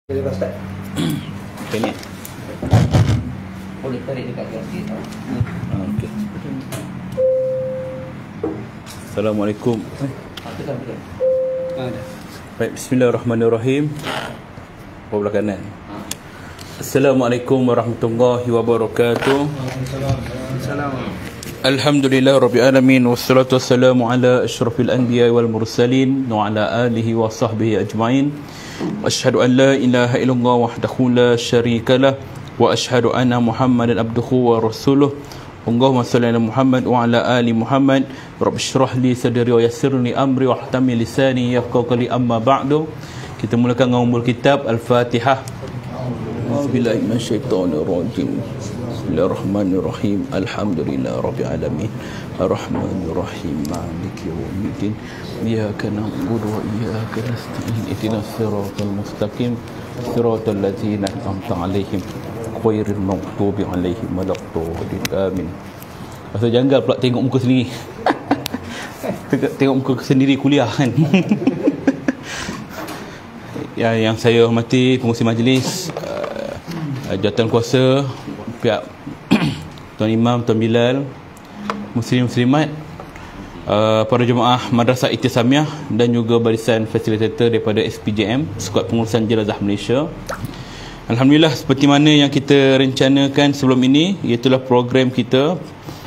Okay ni. Boleh tarik dekat kaki tau. Okey. Assalamualaikum. Tekan. Baik, bismillahirrahmanirrahim. Belah kanan. Assalamualaikum warahmatullahi wabarakatuh. Alhamdulillah rabbil alamin wassalatu wassalamu ala asyrafil anbiya wal mursalin wa ala alihi wa sahbihi ajmain. Asyhadu an la ilaha illallah wahdahu la syarikalah wa asyhadu anna Muhammadan abduhu wa rasuluh. Allahumma salli ala Muhammad wa ala ali Muhammad. Rabbi shrah li sadri wa yassir li amri wa hlul lisani yafqahu qawli, amma ba'du. Kita mulakan dengan ummul kitab Al-Fatihah. A'udzubillahi minasyaitonir rajim. Bismillahirrahmanirrahim. Alhamdulillah rabbil alamin. Arrahmanir rahim. Maliki yaumiddin. Iyyaka na'budu wa iyyaka nasta'in. Ihdinas siratal mustaqim. Siratal ladzina an'amta 'alaihim ghairil maghdubi 'alaihim waladdallin. Amin. Pasal janggal pula tengok muka sendiri. Tengok muka sendiri kuliah kan. Ya, yang saya hormati pengurusi majlis, jawatan kuasa, pihak Tuan Imam, Tuan Bilal, Muslim-Muslimat, para jemaah Madrasah Iktisamiah dan juga barisan fasilitator daripada SPJM, Skuad Pengurusan Jenazah Malaysia. Alhamdulillah, seperti mana yang kita rencanakan sebelum ini, iaitulah program kita,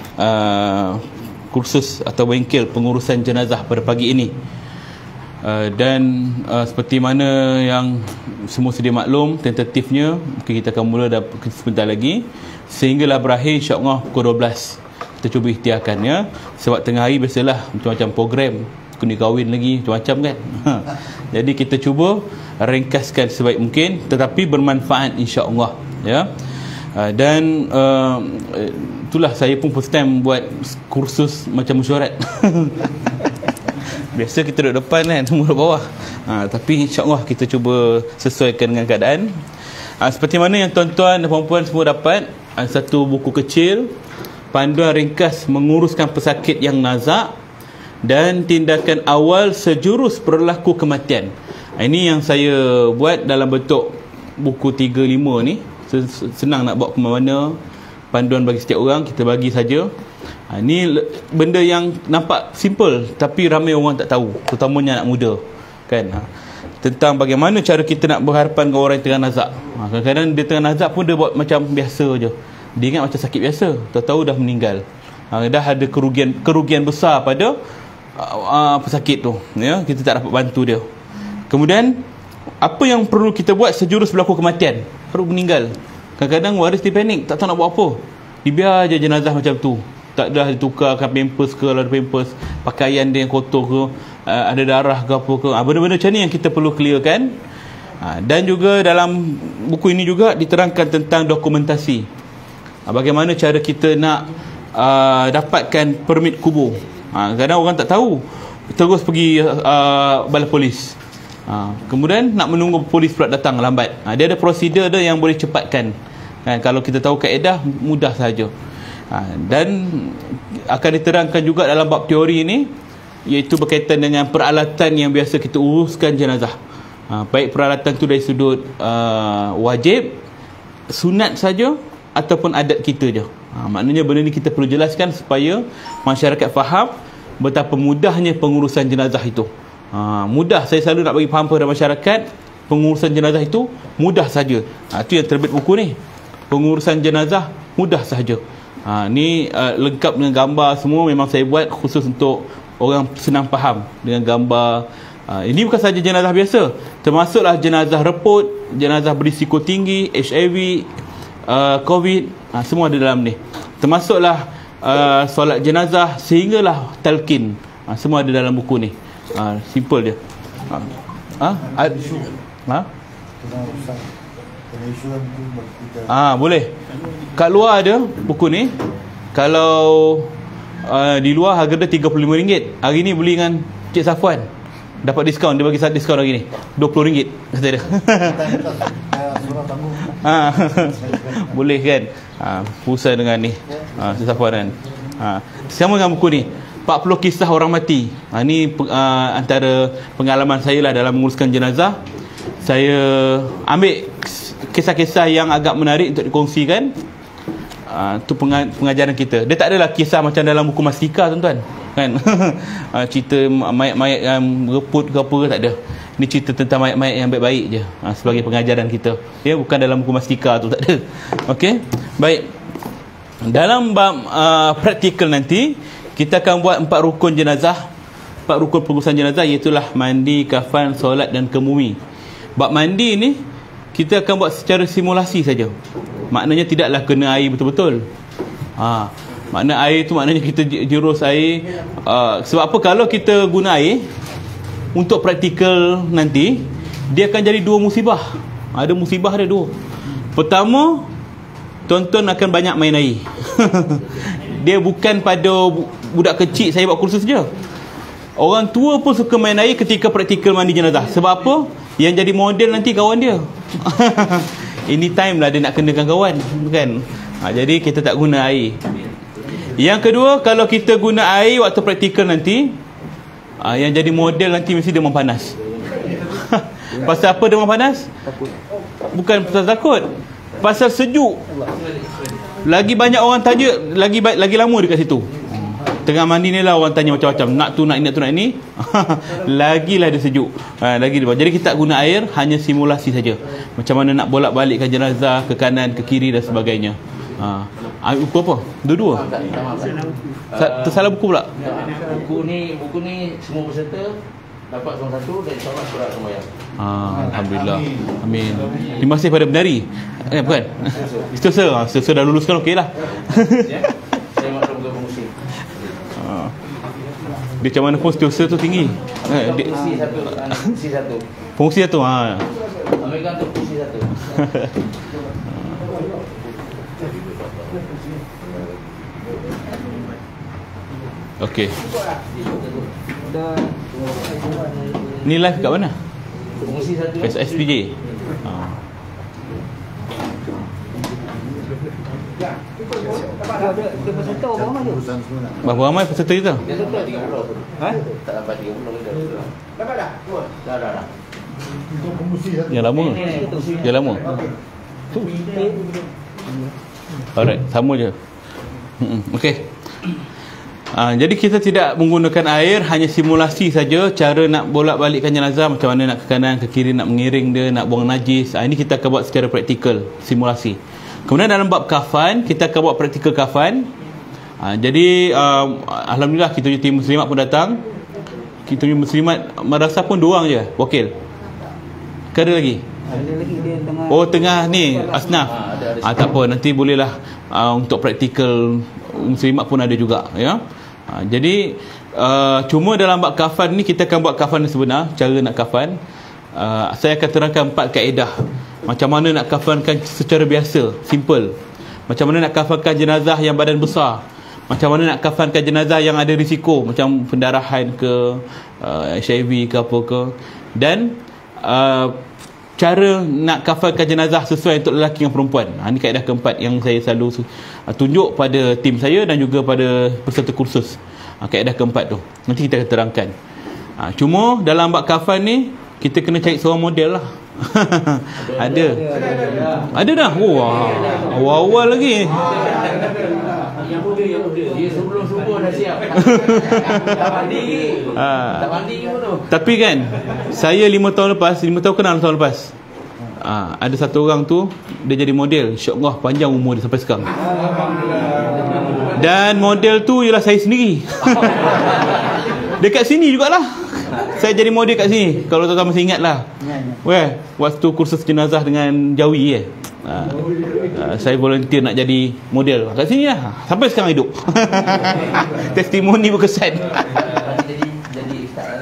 kursus atau bengkel pengurusan jenazah pada pagi ini. Dan seperti mana yang semua sedia maklum, tentatifnya mungkin kita akan mula sebentar lagi sehinggalah berakhir insya-Allah pukul 12. Kita cuba ikhtiarkan ya, sebab tengah hari biasalah macam-macam program, kena kahwin lagi macam-macam kan. Jadi kita cuba ringkaskan sebaik mungkin tetapi bermanfaat insya-Allah ya. Dan itulah saya pun first time buat kursus macam mesyuarat. Biasa kita duduk depan kan, semua duduk bawah. Tapi insya-Allah kita cuba sesuaikan dengan keadaan. Seperti mana yang tuan-tuan dan puan-puan semua dapat, satu buku kecil, panduan ringkas menguruskan pesakit yang nazak dan tindakan awal sejurus berlaku kematian. Ini yang saya buat dalam bentuk buku 3-5 ni. Senang nak bawa ke mana, panduan bagi setiap orang, kita bagi saja. Ini benda yang nampak simple tapi ramai orang tak tahu, terutamanya anak muda kan. Tentang bagaimana cara kita nak berhadapan dengan orang yang tengah nazak. Kadang-kadang dia tengah nazak pun dia buat macam biasa je. Dia ingat macam sakit biasa, tahu-tahu dah meninggal. Dah ada kerugian besar pada pesakit tu ya, kita tak dapat bantu dia. Kemudian apa yang perlu kita buat sejurus berlaku kematian, baru meninggal. Kadang-kadang waris dia panik, tak tahu nak buat apa. Dibiar je jenazah macam tu. Tak dah ditukarkan pampers ke, ada pampers, pakaian dia yang kotor ke, ada darah ke apa ke. Benda-benda macam ni yang kita perlu clearkan. Dan juga dalam buku ini juga diterangkan tentang dokumentasi. Bagaimana cara kita nak dapatkan permit kubur. Kadang orang tak tahu, terus pergi balai polis. Kemudian nak menunggu polis pula datang lambat. Dia ada prosedur dia yang boleh cepatkan. Kalau kita tahu kaedah, mudah saja. Dan akan diterangkan juga dalam bab teori ini, iaitu berkaitan dengan peralatan yang biasa kita uruskan jenazah. Baik peralatan tu dari sudut wajib, sunat saja ataupun adat kita je. Maknanya benda ni kita perlu jelaskan supaya masyarakat faham betapa mudahnya pengurusan jenazah itu. Mudah, saya selalu nak bagi faham kepada masyarakat, pengurusan jenazah itu mudah saja. Itu yang terbit buku ni, pengurusan jenazah mudah saja. Ni lengkap dengan gambar semua. Memang saya buat khusus untuk orang senang faham dengan gambar. Ini bukan saja jenazah biasa, termasuklah jenazah reput, jenazah berisiko tinggi, HIV, COVID, semua ada dalam ni. Termasuklah solat jenazah sehinggalah talqin, semua ada dalam buku ni. Simple dia. Boleh. Kat luar ada buku ni. Kalau di luar harga dia RM35. Hari ni beli dengan Cik Safwan, dapat diskaun. Dia bagi diskaun hari ni RM20 kata dia. Boleh kan. Pusat dengan ni Cik Safwan kan. Sama dengan buku ni, 40 kisah orang mati. Ini antara pengalaman saya lah dalam menguruskan jenazah. saya ambil kisah-kisah yang agak menarik untuk dikongsikan. Itu pengajaran kita. Dia tak adalah kisah macam dalam buku Mastika, tuan-tuan, kan? Cerita mayat-mayat yang bereput ke apa, tak ada. Ini cerita tentang mayat-mayat yang baik-baik je, sebagai pengajaran kita, ya, bukan dalam buku Mastika tu, tak ada. Okey, baik. Dalam bab praktikal nanti kita akan buat 4 rukun jenazah, 4 rukun pengurusan jenazah, iaitu mandi, kafan, solat dan kemumi. Bab mandi ni kita akan buat secara simulasi saja. Maknanya tidaklah kena air betul-betul. Makna air tu maknanya kita jurus air. Sebab apa? Kalau kita guna air untuk praktikal nanti, dia akan jadi 2 musibah. Ada musibah dia 2. Pertama, tuan-tuan akan banyak main air. Dia bukan pada budak kecil saya buat kursus je. Orang tua pun suka main air ketika praktikal mandi jenazah. Sebab apa? Yang jadi model nanti kawan dia. Anytime lah dia nak kenakan kawan, kan? Jadi kita tak guna air. Yang kedua, kalau kita guna air waktu praktikal nanti, yang jadi model nanti mesti demam panas. Pasal apa demam panas? Bukan pasal takut, pasal sejuk. Lagi banyak orang tanya, lagi lama dekat situ. Tengah mandi ni lah orang tanya macam-macam, nak tu nak ini. Lagilah dia sejuk, lagi dia. Jadi kita tak guna air, hanya simulasi saja. Macam mana nak bolak-balikkan jenazah ke kanan, ke kiri dan sebagainya. Buku apa? Dua-dua. Tersalah buku pula. Buku ni semua peserta dapat seorang satu dan insya-Allah surat sembahyang. Alhamdulillah. Amin. Terima kasih pada penari. Bukan. Setiausaha dah luluskan, okeylah. Saya maklum ke pengusi. Dia macam mana pun setiausaha tu tinggi. Pengusi satu. Fungsi satu. Ambilkan tu pengusi satu. Okey. Ni live kat mana? Pengusi satu. SPJ. Dia peserta berapa ramai tu? Berapa ramai peserta kita? Dia sampai 30. Tak sampai 30 kita. Dapat dah? Dah. Yang lama? Yang lama? Alright, sama je. Okey. Jadi kita tidak menggunakan air, hanya simulasi saja cara nak bolak-balikkan jenazah, macam mana nak ke kanan, ke kiri, nak mengiring dia, nak buang najis. Ini kita akan buat secara praktikal, simulasi. Kemudian dalam bab kafan, kita akan buat praktikal kafan. Jadi alhamdulillah kita punya tim muslimat pun datang. Kita punya muslimat madrasah pun 2 orang je wakil. Ke ada lagi? Ada lagi dia tengah. Oh, tengah ni asnaf. Tak apa, nanti bolehlah untuk praktikal muslimat pun ada juga, ya. Jadi cuma dalam bab kafan ni kita akan buat kafan yang sebenar, cara nak kafan. Saya akan terangkan 4 kaedah. Macam mana nak kafankan secara biasa, simple. Macam mana nak kafankan jenazah yang badan besar. Macam mana nak kafankan jenazah yang ada risiko, macam pendarahan ke, HIV ke apa ke. Dan cara nak kafankan jenazah sesuai untuk lelaki dan perempuan. Ini kaedah keempat yang saya selalu tunjuk pada tim saya dan juga pada peserta kursus. Kaedah keempat tu nanti kita akan terangkan. Cuma dalam bab kafan ni kita kena cari seorang model lah. Ada dah. Awal-awal lagi. Yang muda. Dia sebelum subuh dah siap. Tak mandi pun tu. Tapi kan saya 5 tahun kenal tahun lepas. Ada satu orang tu dia jadi model, insya-Allah panjang umur dia sampai sekarang. Dan model tu ialah saya sendiri. Dekat sini jugalah. Saya jadi model kat sini. Kalau tuan-tuan masih ingat lah. Waktu kursus jenazah dengan Jawi saya volunteer nak jadi model kat sini lah. Sampai sekarang hidup. Testimoni berkesan. Jadi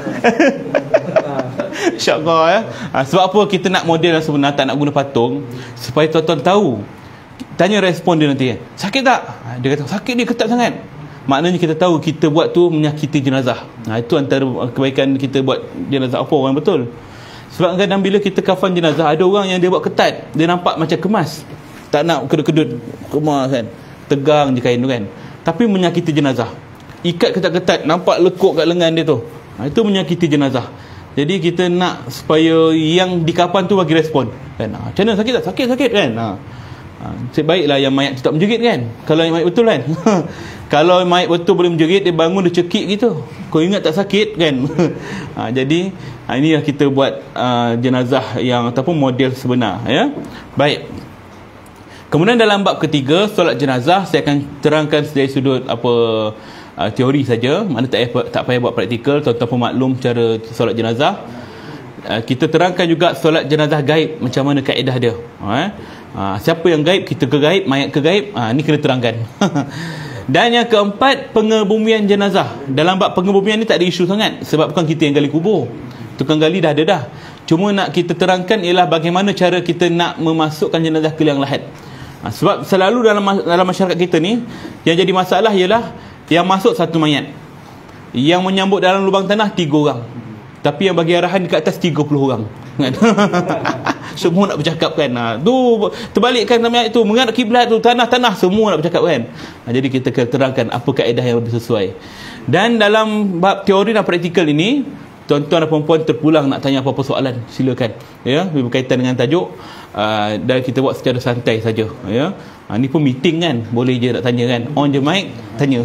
InsyaAllah ya. Sebab apa kita nak model yang sebenar, tak nak guna patung, supaya tuan-tuan tahu. Tanya respon dia nanti, sakit tak? Dia kata sakit, dia ketat sangat. Maknanya kita tahu kita buat tu menyakiti jenazah. Itu antara kebaikan kita buat jenazah apa orang betul. Sebab kadang bila kita kafan jenazah, ada orang yang dia buat ketat, dia nampak macam kemas, tak nak kedut-kedut, kemas kan, tegang je kain tu kan. Tapi menyakiti jenazah. Ikat ketat-ketat, nampak lekuk kat lengan dia tu. Itu menyakiti jenazah. Jadi kita nak supaya yang di kapan tu bagi respon kan. Macam mana, sakit tak? Sakit kan. Sebaiklah yang mayat tu tak menjerit kan, kalau yang mayat betul kan. Kalau mayat betul boleh menjerit, dia bangun dia cekik gitu, kau ingat tak sakit kan. Jadi inilah kita buat jenazah yang ataupun model sebenar ya. Baik. Kemudian dalam bab ketiga, solat jenazah, saya akan terangkan dari sudut teori saja, mana tak payah buat praktikal, tuan-tuan pun maklum cara solat jenazah. Kita terangkan juga solat jenazah gaib, macam mana kaedah dia. Siapa yang gaib, kita ke gaib, mayat ke gaib, ni kena terangkan. Dan yang keempat, pengebumian jenazah. Dalam bab pengebumian ni tak ada isu sangat, sebab bukan kita yang gali kubur, tukang gali dah ada dah. Cuma nak kita terangkan ialah bagaimana cara kita nak memasukkan jenazah ke liang lahat. Sebab selalu dalam masyarakat kita ni, yang jadi masalah ialah yang masuk satu mayat, yang menyambut dalam lubang tanah 3 orang, tapi yang bagi arahan dekat atas 30 orang kan? Semua nak bercakap kan. Tu terbalikkan mayat tu, menghadap kiblat tu, tanah semua nak bercakap kan. Jadi kita kena terangkan apa kaedah yang lebih sesuai. Dan dalam bab teori dan praktikal ini, tuan-tuan dan puan-puan terpulang nak tanya apa-apa soalan, silakan ya, berkaitan dengan tajuk. Dan kita buat secara santai saja ya. Ni pun meeting kan, boleh je nak tanya kan, on je mic, tanya.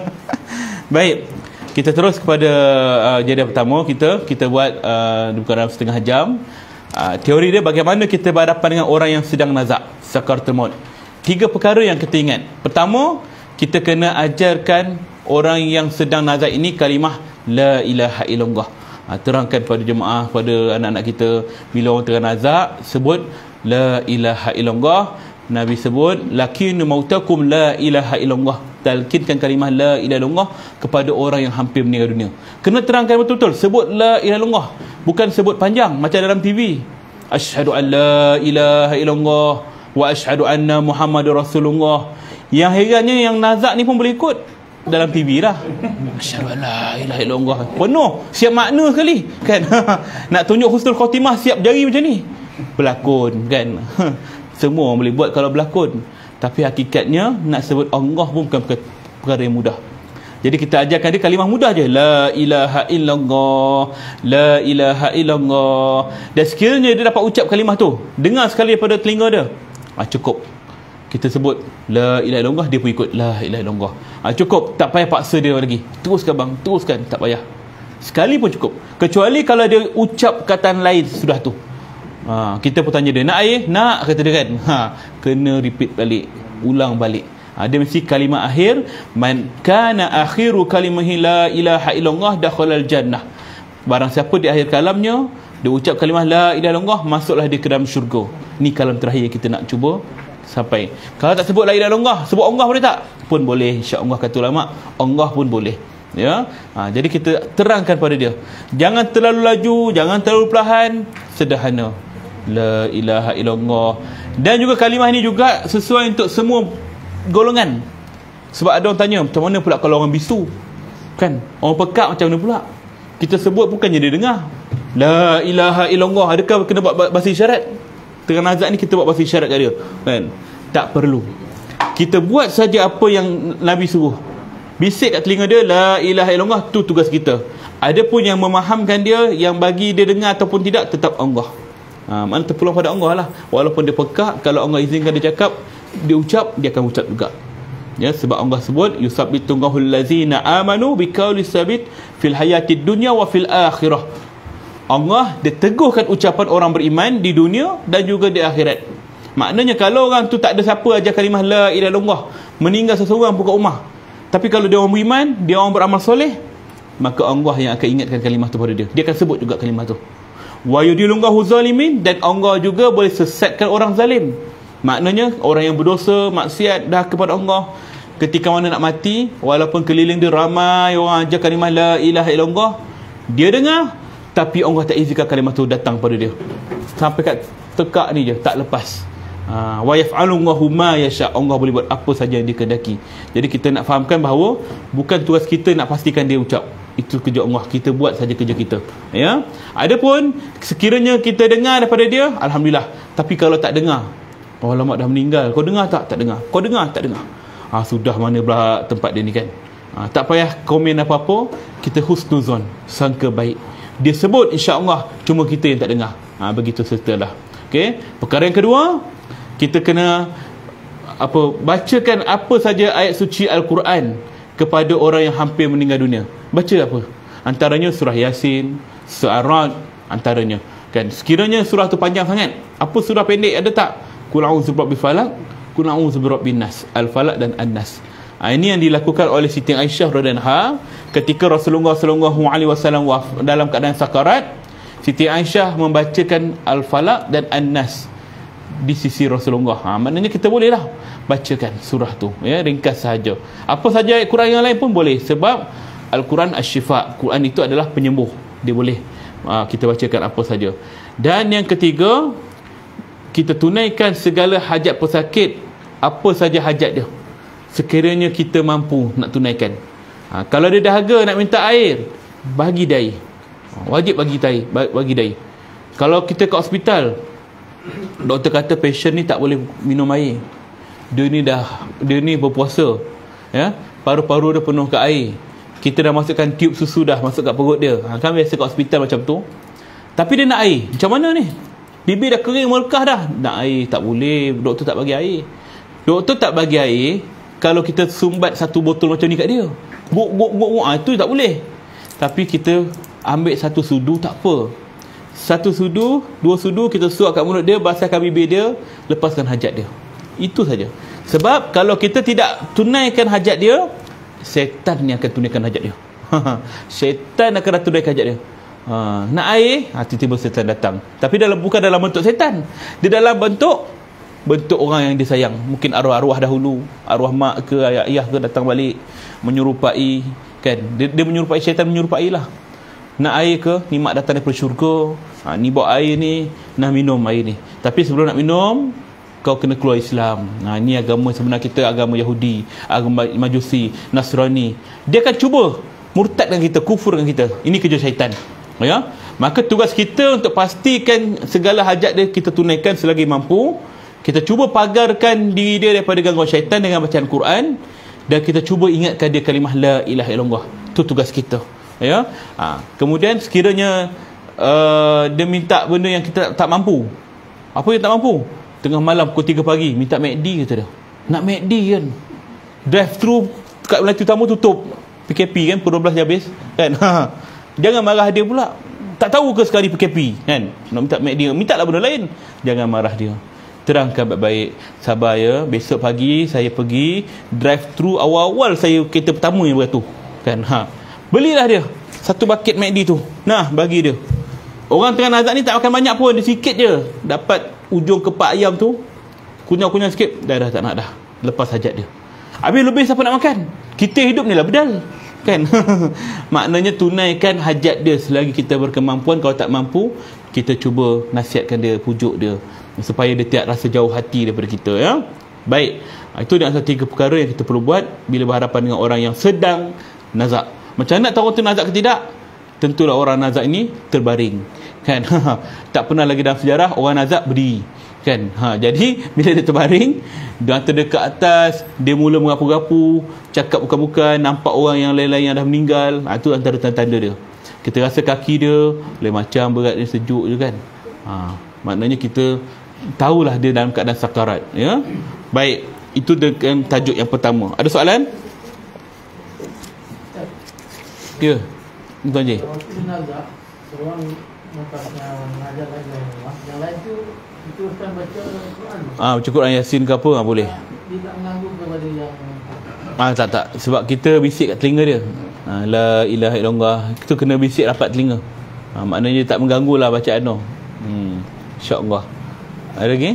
Baik, kita terus kepada jadual pertama. Kita buat bukan dalam setengah jam. Teori dia bagaimana kita berhadapan dengan orang yang sedang nazak, sakaratul maut. 3 perkara yang kita ingat. Pertama, kita kena ajarkan orang yang sedang nazak ini kalimah la ilaha illallah. Terangkan pada jemaah, pada anak-anak kita, bila orang tengah nazak, sebut la ilaha illallah. Nabi sebut lakinu mautakum la ilaha illallah, talkinkan kalimah la ilaha illallah kepada orang yang hampir meninggal dunia. Kena terangkan betul-betul, sebut la ilaha illallah, bukan sebut panjang macam dalam TV, asyhadu an la ilaha illallah wa asyhadu anna muhammadur rasulullah. Yang herannya yang nazak ni pun boleh ikut dalam TV lah, asyhadu an la ilaha illallah, penuh, siap makna sekali kan. Nak tunjuk husnul khotimah, siap jari macam ni, berlakon kan. Semua orang boleh buat kalau berlakon, tapi hakikatnya nak sebut Allah pun bukan perkara yang mudah. Jadi kita ajarkan dia kalimah mudah je, la ilaha illallah, la ilaha illallah. Dan sekiranya dia dapat ucap kalimah tu, dengar sekali daripada telinga dia, cukup. Kita sebut la ilaha illallah, dia pun ikut la ilaha illallah. Cukup, tak payah paksa dia lagi. Teruskan bang, teruskan, tak payah. Sekali pun cukup. Kecuali kalau dia ucap kataan lain sudah tu. Kita pun tanya dia, nak air? Nak, kata dia kan. Kena repeat balik, ulang balik. Dia mesti kalimah akhir, man kana akhiru kalimahi la ilaha illallah dakhalal jannah. Barang siapa di akhir kalamnya dia ucap kalimah la ilaha illallah, masuklah dia ke dalam syurga. Ni kalam terakhir kita nak cuba sampai. Kalau tak sebut la ilaha illallah, sebut Allah boleh tak? Pun boleh, insya-Allah kata ulama, Allah pun boleh. Ya. Jadi kita terangkan pada dia, jangan terlalu laju, jangan terlalu perlahan, sederhana, la ilaha illallah. Dan juga kalimah ini juga sesuai untuk semua golongan. Sebab ada orang tanya, macam mana pula kalau orang bisu kan, orang pekak macam mana pula? Kita sebut bukannya dia dengar la ilaha illallah, adakah kena buat bahasa isyarat? Tengah nazak ni kita buat bahasa isyarat kat dia kan? Tak perlu. Kita buat saja apa yang Nabi suruh, bisik kat telinga dia la ilaha illallah, tu tugas kita. Ada pun yang memahamkan dia, yang bagi dia dengar ataupun tidak, tetap Allah. Mana terpulang pada Allah lah. Walaupun dia pekak, kalau Allah izinkan dia cakap, dia ucap, dia akan ucap juga. Ya, sebab Allah sebut yusabbitullahul ladzina amanu biqaulis sabit fil hayatid dunya wa fil akhirah. Allah dia teguhkan ucapan orang beriman di dunia dan juga di akhirat. Maknanya kalau orang tu tak ada siapa ajar kalimah la ilaha illallah, meninggal seseorang pun kat rumah, tapi kalau dia orang beriman, dia orang beramal soleh, maka Allah yang akan ingatkan kalimah tu pada dia. Dia akan sebut juga kalimah tu. Wa yudilullahu zalimin, dan Allah juga boleh sesatkan orang zalim. Maknanya orang yang berdosa, maksiat dah kepada Allah, ketika mana nak mati, walaupun keliling dia ramai orang ajar kalimah la ilaha illallah, dia dengar, tapi Allah tak izinkan kalimah tu datang pada dia. Sampai kat tekak ni je, tak lepas. Wa yaf'alullahu ma yasha, Allah boleh buat apa saja yang dia kehendaki. Jadi kita nak fahamkan bahawa bukan tugas kita nak pastikan dia ucap, itu kerja Allah, kita buat saja kerja kita. Ya. Adapun sekiranya kita dengar daripada dia, alhamdulillah. Tapi kalau tak dengar, ulama dah meninggal, kau dengar tak? Tak dengar. Kau dengar? Tak dengar. Sudah mana pula tempat dia ni kan. Tak payah komen apa-apa, kita husnuzon, sangka baik. dia sebut insya-Allah, cuma kita yang tak dengar. Begitu seterusnya. Okey, perkara yang kedua, kita kena bacakan apa saja ayat suci Al-Quran kepada orang yang hampir meninggal dunia. Baca apa? Antaranya surah Yasin, surah Ar-Ra'd, antaranya. Kan, sekiranya surah tu panjang sangat, apa surah pendek ada tak? Qul a'udzu birabbil falaq, qul a'udzu birabbin nas, Al-Falaq dan An-Nas. Ini yang dilakukan oleh Siti Aisyah radhiyallahu anha ketika Rasulullah sallallahu alaihi wasallam dalam keadaan sakarat. Siti Aisyah membacakan Al-Falaq dan An-Nas di sisi Rasulullah. Maknanya kita bolehlah bacakan surah tu, ya, ringkas sahaja. Apa saja ayat Quran yang lain pun boleh, sebab Al-Quran Asy-Syifa, Quran itu adalah penyembuh. Dia boleh kita bacakan apa saja. Dan yang ketiga, kita tunaikan segala hajat pesakit, apa saja hajat dia, sekiranya kita mampu nak tunaikan. Kalau dia dahaga nak minta air, bagi dia air. Wajib bagi dia air. Kalau kita ke hospital, doktor kata pasien ni tak boleh minum air, dia ni berpuasa, ya, paru-paru dia penuh ke air, kita dah masukkan tiub susu dah masuk kat perut dia. Kan biasa kat hospital macam tu. Tapi dia nak air. Macam mana ni? Bibir dah kering melekah dah. Nak air tak boleh. Doktor tak bagi air. Doktor tak bagi air kalau kita sumbat satu botol macam ni kat dia. Itu tak boleh. Tapi kita ambil satu sudu, tak apa. Satu sudu, dua sudu, kita suap kat mulut dia, basahkan bibir dia, lepaskan hajat dia. Itu saja. Sebab kalau kita tidak tunaikan hajat dia, syaitan yang akan tunaikan hajat dia. Syaitan akan tunaikan hajat dia. Nak air, tiba-tiba syaitan datang. Tapi bukan dalam bentuk syaitan. Dia dalam bentuk orang yang dia sayang. Mungkin arwah-arwah dahulu, arwah mak ke ayah ke datang balik menyerupai, kan. Dia menyerupai, syaitan menyerupai lah. Nak air ke, ni mak datang daripada syurga, ni bawa air ni, nak minum air ni. Tapi sebelum nak minum, kau kena keluar Islam. Ini agama sebenar kita, agama Yahudi, agama Majusi, Nasrani. Dia akan cuba murtadkan kita, kufurkan kita. Ini kerja syaitan, ya. Maka tugas kita untuk pastikan segala hajat dia kita tunaikan selagi mampu. Kita cuba pagarkan diri dia daripada gangguan syaitan dengan bacaan Quran, dan kita cuba ingatkan dia kalimah la ilaha illallah. Itu tugas kita, ya. Kemudian sekiranya dia minta benda yang kita tak mampu. Apa yang tak mampu? Tengah malam pukul 3 pagi minta McD, kata dia. Nak McD kan, drive thru kat Melati Utama tutup, PKP kan, pukul 12 habis kan. Jangan marah dia pula. Tak tahu ke sekali PKP kan, nak minta McD, minta lah benda lain. Jangan marah dia, terangkan baik-baik. Sabar ya, besok pagi saya pergi drive thru awal-awal saya kereta pertama yang beratur kan. Belilah dia satu bucket McD tu, nah bagi dia. Orang tengah nazak ni tak makan banyak pun, dia sikit je dapat ujung kepak ayam tu, kunyah-kunyah sikit, dah tak nak dah, lepas hajat dia. Habis lebih siapa nak makan? Kita hidup ni lah bedal kan. Maknanya tunaikan hajat dia selagi kita berkemampuan. Kalau tak mampu, kita cuba nasihatkan dia, pujuk dia, supaya dia tidak rasa jauh hati daripada kita, ya. Baik, itu di antara 3 perkara yang kita perlu buat bila berhadapan dengan orang yang sedang nazak. Macam mana nak tahu tu nazak ke tidak? Tentulah orang nazak ini terbaring kan. Tak pernah lagi dalam sejarah orang nazak berdiri kan. Jadi bila dia terbaring, dia terdekat atas, dia mula merapu-rapu, cakap bukan-bukan, nampak orang yang lain-lain yang dah meninggal. Itu antara tanda-tanda dia. Kita rasa kaki dia lain macam, berat dia, sejuk je kan. Maknanya kita tahulah dia dalam keadaan sakarat, ya. Baik, itu dengan tajuk yang pertama. Ada soalan? Ya, Tuan Haji. Seorang mengajar yang lain tu diteruskan baca Quran. Baca Quran Yasin ke apa, boleh. Dia tak mengganggu kepada yang tak. Sebab kita bisik kat telinga dia. La ilaha illallah. Kita kena bisik rapat telinga. Maknanya tak mengganggu lah bacaan tu. InsyaAllah. Ada lagi?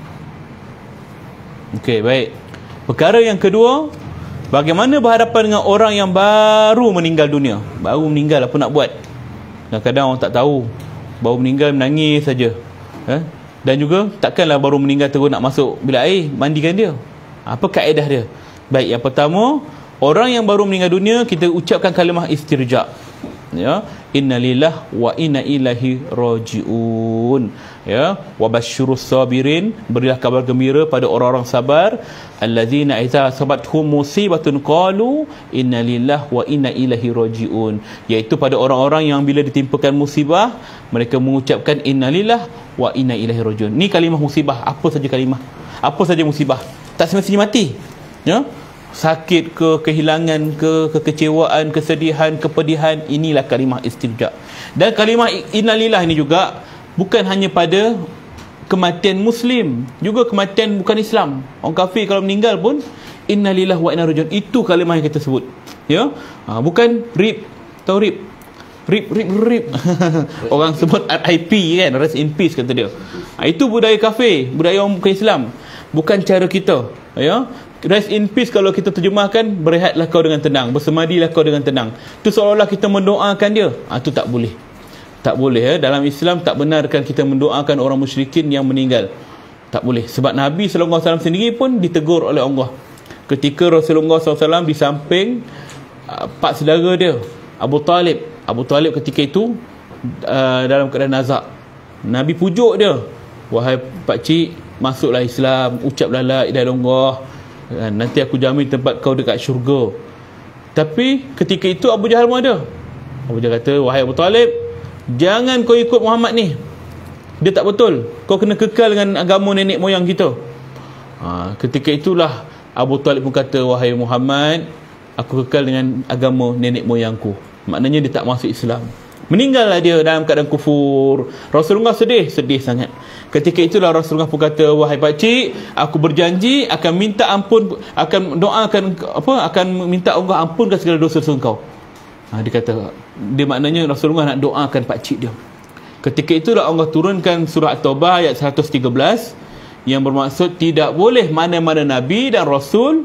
Okey, baik. Perkara yang kedua, bagaimana berhadapan dengan orang yang baru meninggal dunia. Baru meninggal, apa nak buat? Kadang-kadang orang tak tahu, baru meninggal menangis saja. Dan juga takkanlah baru meninggal terus nak masuk bilik air, mandikan dia. Apa kaedah dia? Baik, yang pertama, orang yang baru meninggal dunia, kita ucapkan kalimah istirja, ya. Innalillah wa inna ilaihi rajiun. ya, wabasyirus sabirin, berilah kabar gembira pada orang-orang sabar, allazina idza asabathum musibatun qalu inna lillahi wa inna ilaihi rajiun, iaitu pada orang-orang yang bila ditimpakan musibah mereka mengucapkan inna lillahi wa inna ilaihi rajiun. Ni kalimah musibah, apa saja kalimah, apa saja musibah, tak semestinya mati, ya, sakit ke, kehilangan ke, kekecewaan, kesedihan, kepedihan, inilah kalimah istirja. Dan kalimah inna lillahi ini juga bukan hanya pada kematian Muslim, juga kematian bukan Islam. Orang kafir kalau meninggal pun inna lillahi wa inna ilaihi rajiun, itu kalimah yang kita sebut, ya. Bukan rip, tahu rip, rip orang sebut RIP kan, rest in peace kata dia. Itu budaya kafir, budaya orang bukan Islam, bukan cara kita, ya. Rest in peace kalau kita terjemahkan, berehatlah kau dengan tenang, bersemadilah kau dengan tenang, itu seolah-olah kita mendoakan dia. Itu tak boleh, tak boleh, ya. Dalam Islam tak benarkan kita mendoakan orang musyrikin yang meninggal, tak boleh. Sebab Nabi SAW sendiri pun ditegur oleh Allah ketika Rasulullah SAW di samping pak saudara dia Abu Talib ketika itu dalam keadaan nazak. Nabi pujuk dia, wahai pakcik, masuklah Islam, ucaplah la ilaha illallah, nanti aku jamin tempat kau dekat syurga. Tapi ketika itu Abu Jahal pun ada. Abu Jahal kata, wahai Abu Talib, jangan kau ikut Muhammad ni, dia tak betul, kau kena kekal dengan agama nenek moyang kita. Ketika itulah Abu Talib pun kata, wahai Muhammad, aku kekal dengan agama nenek moyangku. Maknanya dia tak masuk Islam, meninggallah dia dalam keadaan kufur. Rasulullah sedih sangat. Ketika itulah Rasulullah pun kata, wahai pakcik, aku berjanji akan minta ampun, akan doakan akan minta Allah ampunkan segala dosa-dosa kau. Dia kata, dia maknanya Rasulullah nak doakan pakcik dia. Ketika itulah Allah turunkan surah At-Taubah ayat 113 yang bermaksud tidak boleh mana-mana Nabi dan Rasul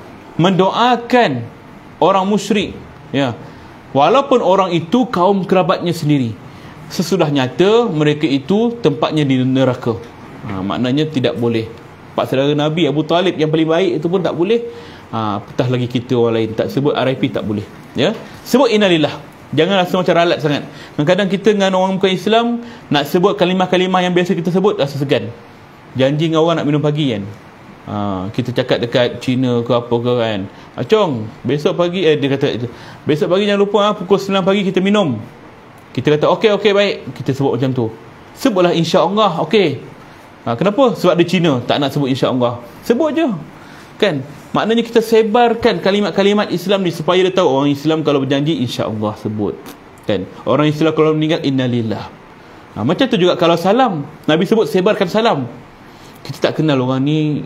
mendoakan orang musyrik, ya, walaupun orang itu kaum kerabatnya sendiri, sesudah nyata mereka itu tempatnya di neraka. Maknanya tidak boleh. Pak saudara Nabi Abu Talib yang paling baik itu pun tak boleh. Petah lagi kita orang lain tak sebut RIP, tak boleh, ya. Sebut innalillah, jangan rasa macam ralat sangat. Kadang-kadang kita dengan orang bukan Islam nak sebut kalimah-kalimah yang biasa kita sebut, rasa segan. Janji dengan orang nak minum pagi kan, kita cakap dekat Cina ke apa ke kan, Acong, besok pagi dia kata, besok pagi jangan lupa pukul 9 pagi kita minum. Kita kata okey baik, kita sebut macam tu. Sebutlah insya-Allah, okey. Kenapa? Sebab dia Cina tak nak sebut insya-Allah. Sebut je, kan? Maknanya kita sebarkan kalimat-kalimat Islam ni supaya dia tahu orang Islam kalau berjanji insya-Allah sebut, kan? Orang Islam kalau meninggal innalillah. Macam tu juga kalau salam, Nabi sebut sebarkan salam. Kita tak kenal orang ni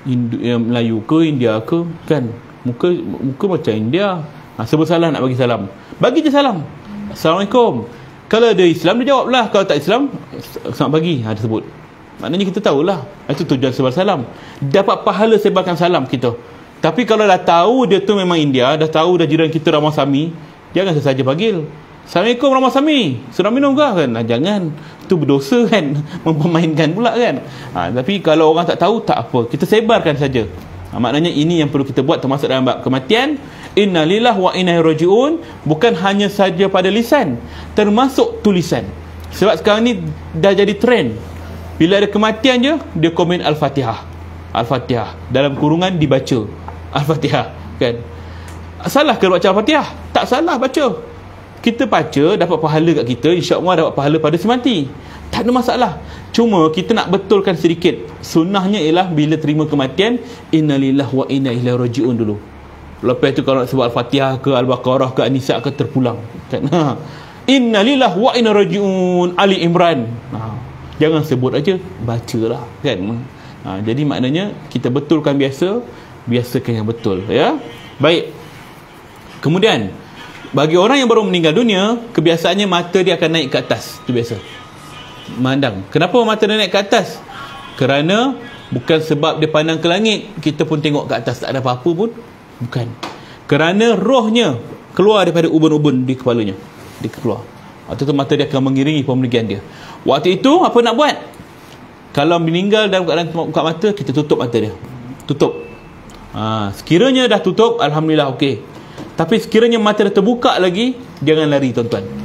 Melayu ke India ke, kan? Muka macam India. Sebut salam, nak bagi salam, bagi je salam, Assalamualaikum. Kalau ada Islam dia jawablah, kalau tak Islam selamat pagi, dia sebut. Maknanya kita tahulah itu tujuan sebar salam, dapat pahala sebarkan salam kita. Tapi kalau dah tahu dia tu memang India, dah tahu dah jiran kita Ramasami, jangan sesaja panggil Assalamualaikum Ramasami, sudah minum ke kan? Jangan, itu berdosa kan, mempermainkan pula kan. Tapi kalau orang tak tahu, tak apa, kita sebarkan saja. Maknanya ini yang perlu kita buat, termasuk dalam bab kematian. Innalillahi wa inna ilaihi rajiun, bukan hanya saja pada lisan, termasuk tulisan. Sebab sekarang ni dah jadi trend, bila ada kematian je, dia komen Al-Fatihah, Al-Fatihah, dalam kurungan dibaca Al-Fatihah, kan? Salah ke baca Al-Fatihah? Tak salah baca. Kita baca dapat pahala kat kita, insya-Allah dapat pahala pada semati, tak ada masalah. Cuma kita nak betulkan sedikit. Sunnahnya ialah bila terima kematian, innalillahi wa inna ilaihi rajiun dulu. Lepas tu kalau nak sebut Al-Fatihah ke Al-Baqarah ke An-Nisa ke terpulang, kan? Innalillahi wa inna rajiun Ali Imran. Jangan sebut aja, bacalah, kan? Jadi maknanya kita betulkan biasakan yang betul, ya. Baik. Kemudian bagi orang yang baru meninggal dunia, kebiasaannya mata dia akan naik ke atas. Itu biasa, memandang. Kenapa mata dia naik ke atas? Kerana bukan sebab dia pandang ke langit, kita pun tengok ke atas tak ada apa-apa pun, bukan. Kerana rohnya keluar daripada ubun-ubun di kepalanya, dia keluar. Waktu tu mata dia akan mengiringi pemergian dia. Waktu itu apa nak buat? Kalau meninggal dalam keadaan buka mata, kita tutup mata dia, tutup. Sekiranya dah tutup, alhamdulillah, okey. Tapi sekiranya mata dah terbuka lagi, jangan lari tuan-tuan.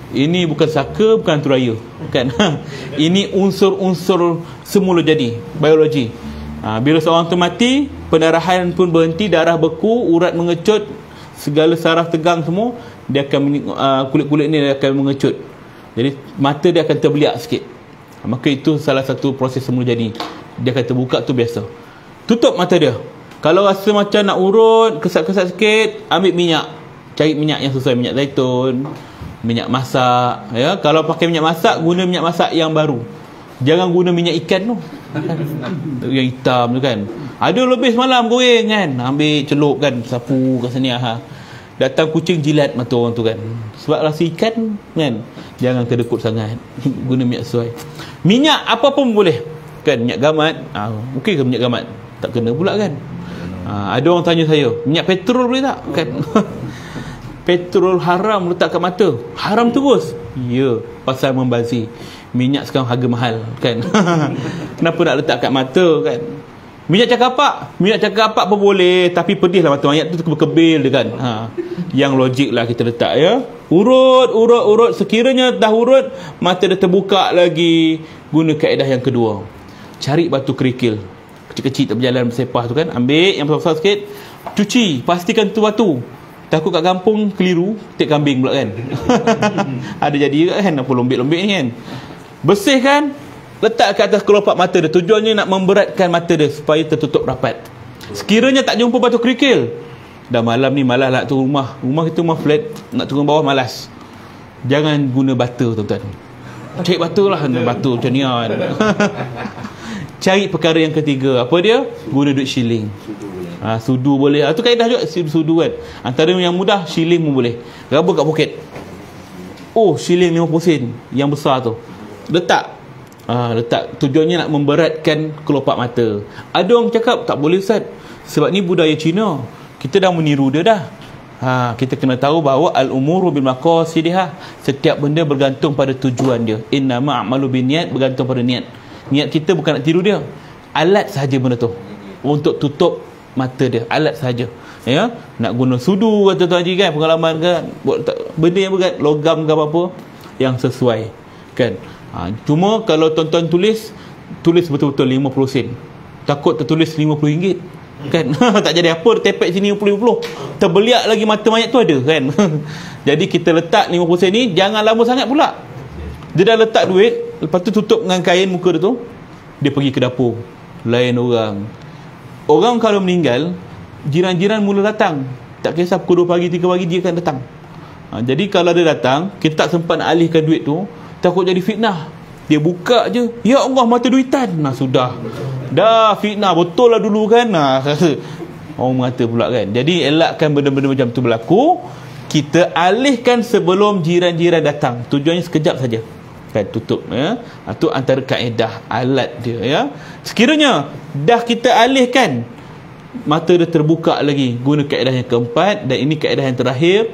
Ini bukan saka, bukan hantu raya, kan? Ini unsur-unsur semula jadi, biologi. Bila seorang tu mati, pendarahan pun berhenti, darah beku, urat mengecut, segala saraf tegang semua, dia akan kulit-kulit ni dia akan mengecut. Jadi mata dia akan terbeliak sikit. Maka itu salah satu proses semula jadi. Dia akan terbuka, tu biasa. Tutup mata dia. Kalau rasa macam nak urut, kesat-kesat sikit, ambil minyak. Cari minyak yang sesuai, minyak zaitun, minyak masak, ya. Kalau pakai minyak masak, guna minyak masak yang baru. Jangan guna minyak ikan tu. Yang hitam tu kan. Ada lebih semalam goreng kan. Ambil celup kan, sapu kat sini Datang kucing jilat mata orang tu kan. Sebab rasa ikan kan. Jangan kedekut sangat. Guna minyak sesuai. Minyak apa pun boleh. Kan minyak gamat. Okey ke minyak gamat? Tak kena pula kan. Ada orang tanya saya, minyak petrol boleh tak? Kan. Petrol haram letak kat mata. Haram terus. Ya, pasal membazir. Minyak sekarang harga mahal kan. Kenapa nak letak kat mata kan? Minyak cakapak pun boleh, tapi pedihlah mata mayat tu, kebil dia kan. Yang logik lah kita letak ya. Urut. Sekiranya dah urut, mata dia terbuka lagi, guna kaedah yang kedua. Cari batu kerikil kecil-kecil tak berjalan bersepah tu kan. Ambil yang besar-besar sikit, cuci, pastikan tu batu. Takut kat kampung keliru, tik kambing pula kan. Ada jadi juga kan, apa lombek-lombek ni kan. Bersihkan, letak ke atas kelopak mata dia. Tujuannya nak memberatkan mata dia supaya tertutup rapat. Sekiranya tak jumpa batu kerikil, dah malam ni malas nak turun rumah kita rumah flat, nak turun bawah malas. Jangan guna bata tuan-tuan. Cari batu lah, batu macam ni kan. Cari perkara yang ketiga. Apa dia? Guna duit shilling. Sudu boleh. Itu kaedah juga sudu kan. Antara yang mudah, shilling pun boleh. Rabur kat poket. Shilling 50 sen yang besar tu, letak. Tujuannya nak memberatkan kelopak mata. Ada orang cakap tak boleh Ustaz, sebab ni budaya Cina, kita dah meniru dia dah. Kita kena tahu bahawa al-umuru bil maqasidiha. Setiap benda bergantung pada tujuan dia. Innama a'malu binniat, bergantung pada niat. Niat kita bukan nak tiru dia. Alat sahaja benda tu untuk tutup mata dia. Alat sahaja. Ya, nak guna sudu kata Tuan Haji kan, pengalaman kan, benda yang berat, logam ke apa-apa yang sesuai kan. Cuma kalau tuan-tuan tulis betul-betul 50 sen. Takut tertulis RM50 kan. Tak jadi apa, tepek sini 50. Terbeliak lagi mata mayat tu ada kan. Jadi kita letak 50 sen ni jangan lama sangat pula. Dia dah letak duit, lepas tu tutup dengan kain muka dia tu, dia pergi ke dapur layan orang. Orang kalau meninggal, jiran-jiran mula datang. Tak kisah pukul 2 pagi, 3 pagi, dia akan datang. Jadi kalau dia datang, kita tak sempat nak alihkan duit tu, takut jadi fitnah. Dia buka je, ya Allah mata duitan. Sudah. Dah fitnah betul lah dulu kan. Orang mengata pula kan. Jadi elakkan benda-benda macam tu berlaku. Kita alihkan sebelum jiran-jiran datang. Tujuannya sekejap saja. Kan tutup ya. Itu antara kaedah alat dia ya. Sekiranya dah kita alihkan, mata dia terbuka lagi, guna kaedah yang keempat, dan ini kaedah yang terakhir,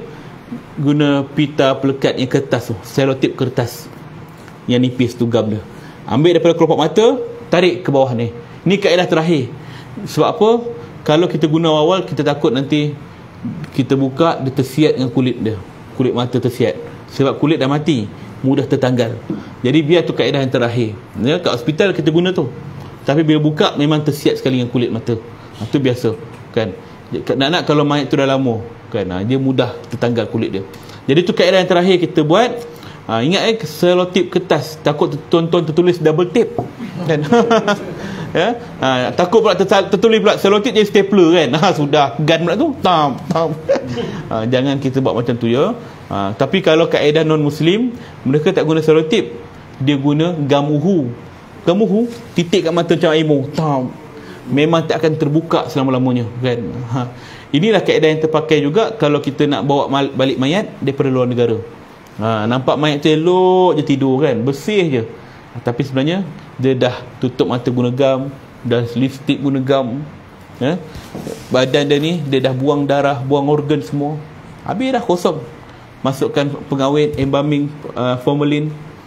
guna pita pelekat yang kertas tu, selotip kertas yang nipis tu gam dia. Ambil daripada kelopak mata, tarik ke bawah ni. Ni kaedah terakhir. Sebab apa? Kalau kita guna awal, kita takut nanti kita buka, dia tersiat dengan kulit dia. Kulit mata tersiat. Sebab kulit dah mati, mudah tertanggal. Jadi biar tu kaedah yang terakhir. Ya, kat hospital kita guna tu. Tapi bila buka, memang tersiat sekali dengan kulit mata. Itu biasa kan. Nak kalau mayat tu dah lama kan, dia mudah tertanggal kulit dia. Jadi tu kaedah yang terakhir kita buat. Ingat selotip kertas, takut tuan-tuan tertulis double tape kan. Ya, takut pula tertulis pula selotip jadi stapler kan. Sudah gun pula tu tam. Jangan kita buat macam tu ya. Tapi kalau kaedah non muslim, mereka tak guna selotip, dia guna gam uhu. Gam uhu titik kat mata macam air tam. Memang tak akan terbuka selama-lamanya kan. Inilah kaedah yang terpakai juga kalau kita nak bawa balik mayat daripada luar negara. Nampak mayat tu elok je tidur kan, bersih je, tapi sebenarnya dia dah tutup mata guna gam, dah lipstick guna gam ya? Badan dia ni, dia dah buang darah, buang organ semua, habis dah kosong. Masukkan pengawet, embalming, formalin,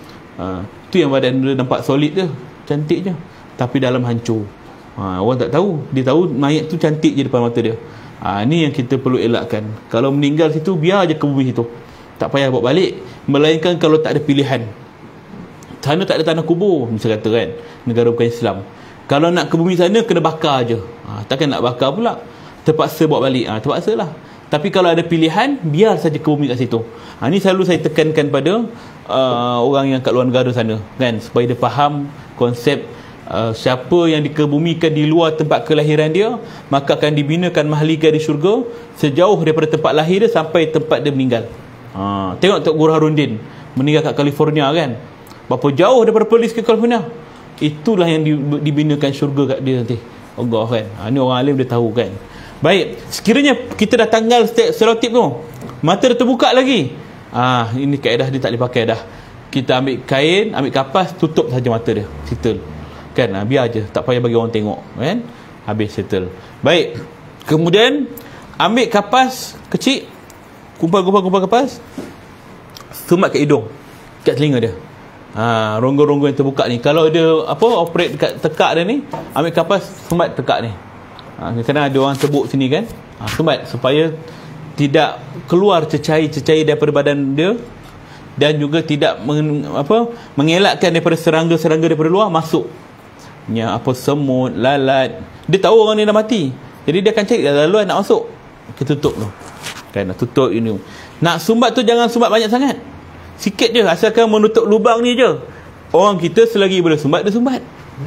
tu yang badan dia nampak solid je, cantik je, tapi dalam hancur. Orang tak tahu. Dia tahu mayat tu cantik je depan mata dia. Ni yang kita perlu elakkan. Kalau meninggal situ, biar je ke bumi situ. tak payah bawa balik. Melainkan kalau tak ada pilihan, sana tak ada tanah kubur misalnya kata kan, negara bukan Islam, kalau nak ke bumi sana kena bakar je, takkan nak bakar pula, terpaksa bawa balik, terpaksa lah. Tapi kalau ada pilihan, biar saja ke bumi kat situ. Ni selalu saya tekankan pada orang yang kat luar negara sana kan, supaya dia faham konsep siapa yang dikebumikan di luar tempat kelahiran dia, maka akan dibinakan mahligai di syurga sejauh daripada tempat lahir dia sampai tempat dia meninggal. Tengok Tok Guru Harundin meninggal kat California kan, berapa jauh daripada Perlis ke California. Itulah yang dibinakan syurga kat dia nanti, Allah kan. Ni orang alim dia tahu kan. Baik, sekiranya kita dah tanggal stereotip tu, mata dah terbuka lagi, ini kaedah dia tak boleh pakai dah. Kita ambil kain, ambil kapas, tutup saja mata dia, settle kan, biar je, tak payah bagi orang tengok kan, habis settle. Baik, kemudian ambil kapas kecil, kumpul kapas, sumat kat hidung, kat telinga dia. Rongga-rongga yang terbuka ni, kalau dia operate dekat tekak dia ni, ambil kapas, sumat tekak ni. Kadang ada orang tebuk sini kan, sumat supaya tidak keluar cecair-cecair daripada badan dia, dan juga tidak mengelakkan daripada serangga-serangga daripada luar masuk. Semut, lalat, dia tahu orang ni dah mati, jadi dia akan cari laluan nak masuk. Kita tutup tu kan, tutup ini. Nak sumbat tu jangan sumbat banyak sangat, sikit je, asalkan menutup lubang ni je. Orang kita selagi boleh sumbat, dia sumbat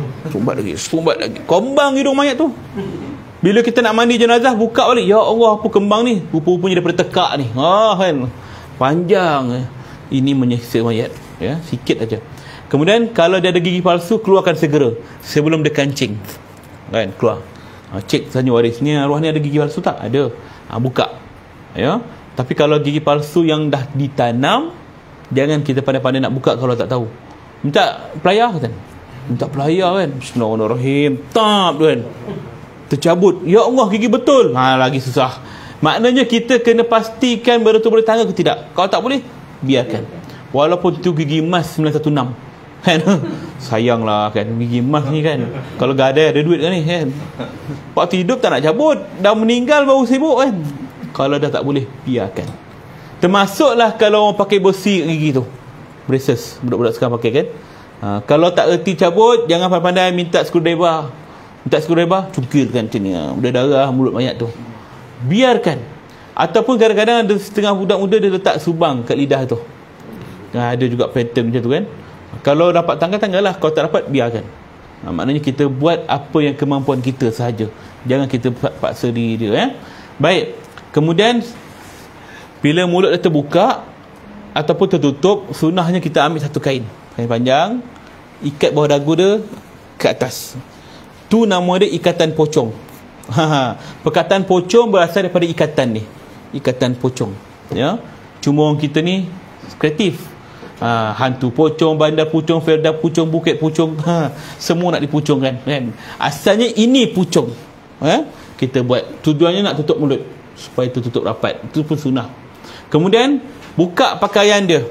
lagi, kombang hidung mayat tu. Bila kita nak mandi jenazah, buka balik, ya Allah, apa kembang ni, rupa-rupanya daripada tekak ni, kan, panjang. Ini menyiksa mayat ya, sikit aja. Kemudian kalau dia ada gigi palsu, keluarkan segera sebelum dia kancing kan, keluar. Cek tanya waris, ni arwah ni ada gigi palsu tak? Ada. Buka ya. Tapi kalau gigi palsu yang dah ditanam, jangan kita pandai-pandai nak buka kalau tak tahu. Minta pelayar kan, Bismillahirrahmanirrahim, tap kan, tercabut, ya Allah gigi betul, lagi susah. Maknanya kita kena pastikan betul-betul boleh tangga ke tidak. Kalau tak boleh, biarkan, walaupun itu gigi emas 916 kan. Sayanglah kan, gigi emas ni kan, kalau gadai ada duit kan ni kan. Waktu hidup tak nak cabut, dah meninggal baru sibuk kan. Kalau dah tak boleh, biarkan. Termasuklah kalau orang pakai besi gigi tu, braces, budak-budak sekarang pakai kan. Kalau tak erti cabut, jangan pandai-pandai minta screwdriver. Cukir kan macam ni, berdarah mulut mayat tu, biarkan. Ataupun kadang-kadang ada setengah budak muda dia letak subang kat lidah tu, ada juga pattern macam tu kan. Kalau dapat tanggal-tanggal lah, kalau tak dapat, biarkan. Maknanya kita buat apa yang kemampuan kita sahaja, jangan kita paksa diri dia Baik, kemudian bila mulut dah terbuka ataupun tertutup, sunnahnya kita ambil satu kain panjang, ikat bawah dagu dia ke atas. Tu nama dia ikatan pocong. Perkataan pocong berasal daripada ikatan ni, ikatan pocong ya. Cuma orang kita ni kreatif, hantu pocong, bandar pocong, Ferda pocong, Bukit pocong, semua nak dipucongkan kan. Asalnya ini pucong kita buat, tujuannya nak tutup mulut supaya tertutup rapat. Itu pun sunnah. Kemudian buka pakaian dia,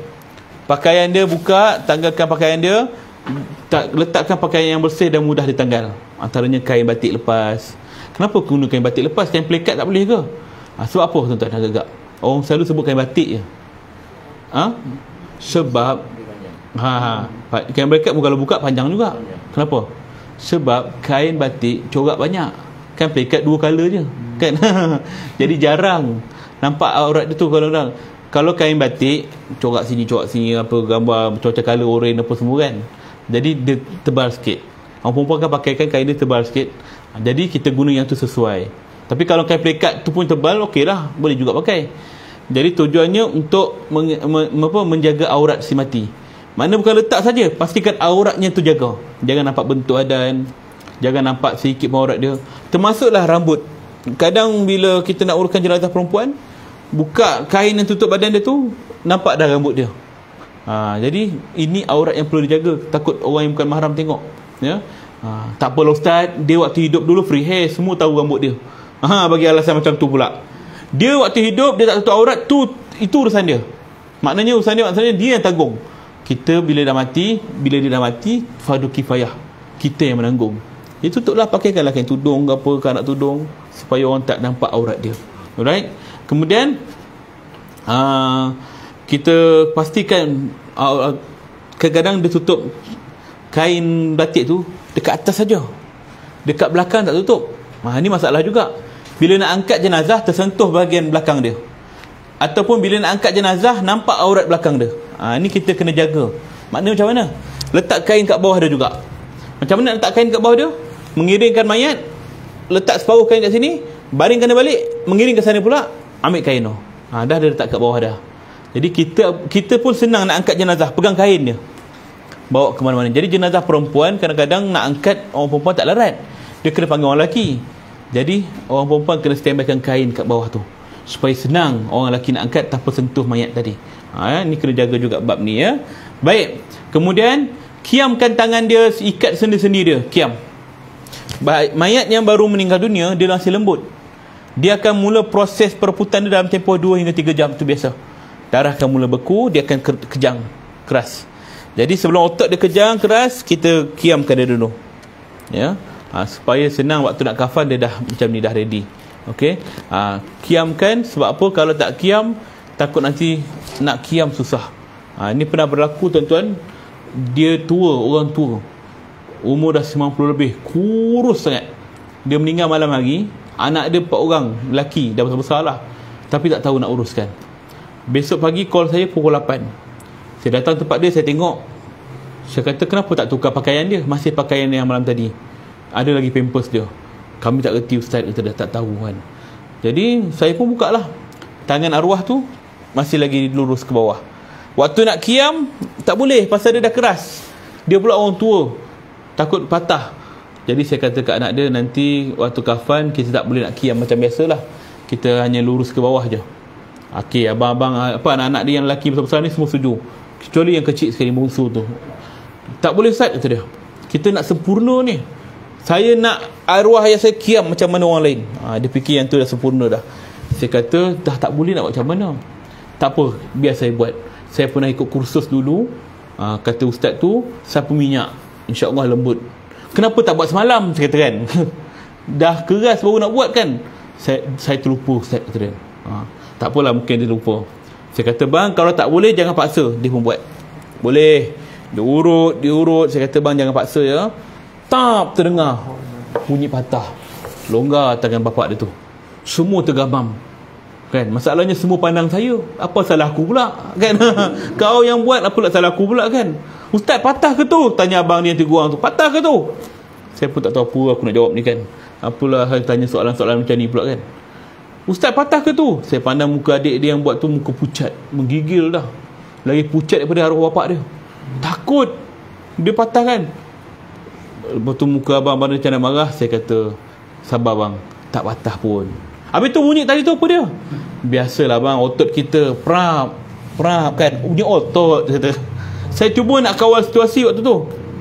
buka, tanggalkan pakaian dia, letakkan pakaian yang bersih dan mudah ditanggal. Antaranya kain batik lepas. Kenapa guna kain batik lepas? Kain pelikat tak boleh ke? Sebab apa tuan-tuan dah agak? Orang selalu sebut kain batik je. Sebab kain pelikat pun kalau buka panjang juga. Kenapa? Sebab kain batik corak banyak, kain pelikat 2 color je kan. Jadi jarang nampak aurat dia tu. Kalau kain batik corak sini apa gambar macam-macam color, oranye apa semua kan, jadi dia tebal sikit. Orang perempuan kan pakaikan kain dia tebal sikit, jadi kita guna yang tu sesuai. Tapi kalau kain pelikat tu pun tebal, okey lah, boleh juga pakai. Jadi tujuannya untuk menjaga aurat si mati. Mana bukan letak saja, pastikan auratnya tu jaga. Jangan nampak bentuk badan, jangan nampak sedikit pun aurat dia. Termasuklah rambut. Kadang bila kita nak urutkan jenazah perempuan, buka kain yang tutup badan dia tu, nampak dah rambut dia. Jadi ini aurat yang perlu dijaga, takut orang yang bukan mahram tengok ya. Tak apalah ustaz, dia waktu hidup dulu free hair, semua tahu rambut dia. Bagi alasan macam tu pula. Dia waktu hidup dia tak tutup aurat tu, itu urusan dia. Maknanya dia yang tanggung. Kita bila dia dah mati, fardu kifayah, kita yang menanggung. Dia tutuplah, pakaikanlah kain tudung ke apa, kanak tudung, supaya orang tak nampak aurat dia. Alright. Kemudian kita pastikan kadang-kadang dia tutup kain batik tu dekat atas saja, dekat belakang tak tutup. Ini masalah juga. Bila nak angkat jenazah tersentuh bahagian belakang dia, ataupun bila nak angkat jenazah nampak aurat belakang dia. Ni kita kena jaga. Maknanya macam mana? Letak kain kat bawah dia juga. Macam mana nak letak kain kat bawah dia? Mengiringkan mayat, letak separuh kain kat sini, baringkan dia balik, mengiring ke sana pula, ambil kain tu. Dah dia letak kat bawah dah. Jadi kita pun senang nak angkat jenazah, pegang kain dia, bawa ke mana-mana. Jadi jenazah perempuan kadang-kadang nak angkat, orang perempuan tak larat, dia kena panggil orang lelaki. Jadi orang perempuan kena standbykan kain kat bawah tu, supaya senang orang lelaki nak angkat tanpa sentuh mayat tadi. Ni kena jaga juga bab ni, ya. Baik. Kemudian kiamkan tangan dia, ikat sendi-sendi dia, kiam. Mayat yang baru meninggal dunia, dia masih lembut. Dia akan mula proses pereputan dia dalam tempoh 2 hingga 3 jam, tu biasa. Darah akan mula beku, dia akan kejang keras. Jadi sebelum otak dia kejang keras, kita kiamkan dia dulu, ya. Supaya senang waktu nak kafan, dia dah macam ni, dah ready. Okey. Kiamkan. Sebab apa? Kalau tak kiam, takut nanti nak kiam susah. Ini pernah berlaku, tuan-tuan. Dia tua, orang tua, umur dah 90 lebih, kurus sangat. Dia meninggal malam hari. Anak dia 4 orang lelaki, dah besar-besar lah, tapi tak tahu nak uruskan. Besok pagi call saya pukul 8. Saya datang tempat dia, saya tengok. Saya kata, kenapa tak tukar pakaian dia? Masih pakaian yang malam tadi, ada lagi pampers dia. Kami tak reti ustaz, kita dah tak tahu kan. Jadi saya pun buka lah, tangan arwah tu masih lagi lurus ke bawah. Waktu nak kiam tak boleh, pasal dia dah keras. Dia pula orang tua, takut patah. Jadi saya kata kat anak dia, nanti waktu kafan kita tak boleh nak kiam macam biasalah, kita hanya lurus ke bawah je. Okey, abang-abang, anak-anak dia yang lelaki besar-besar ni semua setuju, kecuali yang kecil sekali, bungsu tu. Tak boleh ustaz, kata dia. Kita nak sempurna ni. Saya nak arwah yang saya kiam macam mana orang lain. Dia fikir yang tu dah sempurna dah. Saya kata, dah tak boleh nak buat macam mana. Tak apa, biar saya buat. Saya pernah ikut kursus dulu. Kata ustaz tu, sapu minyak, insya-Allah lembut. Kenapa tak buat semalam? Saya kata kan. Dah keras baru nak buat kan. Saya terlupa ustaz, kata dia. Tak apalah, mungkin dia lupa. Saya kata, bang, kalau tak boleh jangan paksa. Dia pun buat. Boleh. Dia urut. Saya kata, bang, jangan paksa ya. Tap, terdengar bunyi patah. Longgar tangan bapak dia tu. Semua tergamam. Kan? Masalahnya semua pandang saya. Apa salah aku pula? Kan? Kau yang buat, apa pula salah aku pula kan? Ustaz, patah ke tu? Tanya abang dia yang 3 orang tu. Patah ke tu? Saya pun tak tahu apa aku nak jawab ni kan. Apalah tanya soalan-soalan macam ni pula kan. Ustaz, patah ke tu? Saya pandang muka adik dia yang buat tu, muka pucat, menggigil dah. Lagi pucat daripada arwah bapak dia. Takut dia patah kan. Lepas tu muka abang-abang dia macam nak marah. Saya kata, sabar bang, tak patah pun. Habis tu bunyi tadi tu apa dia? Biasalah bang, otot kita prap kan, bunyi otot. Saya cuba nak kawal situasi waktu tu.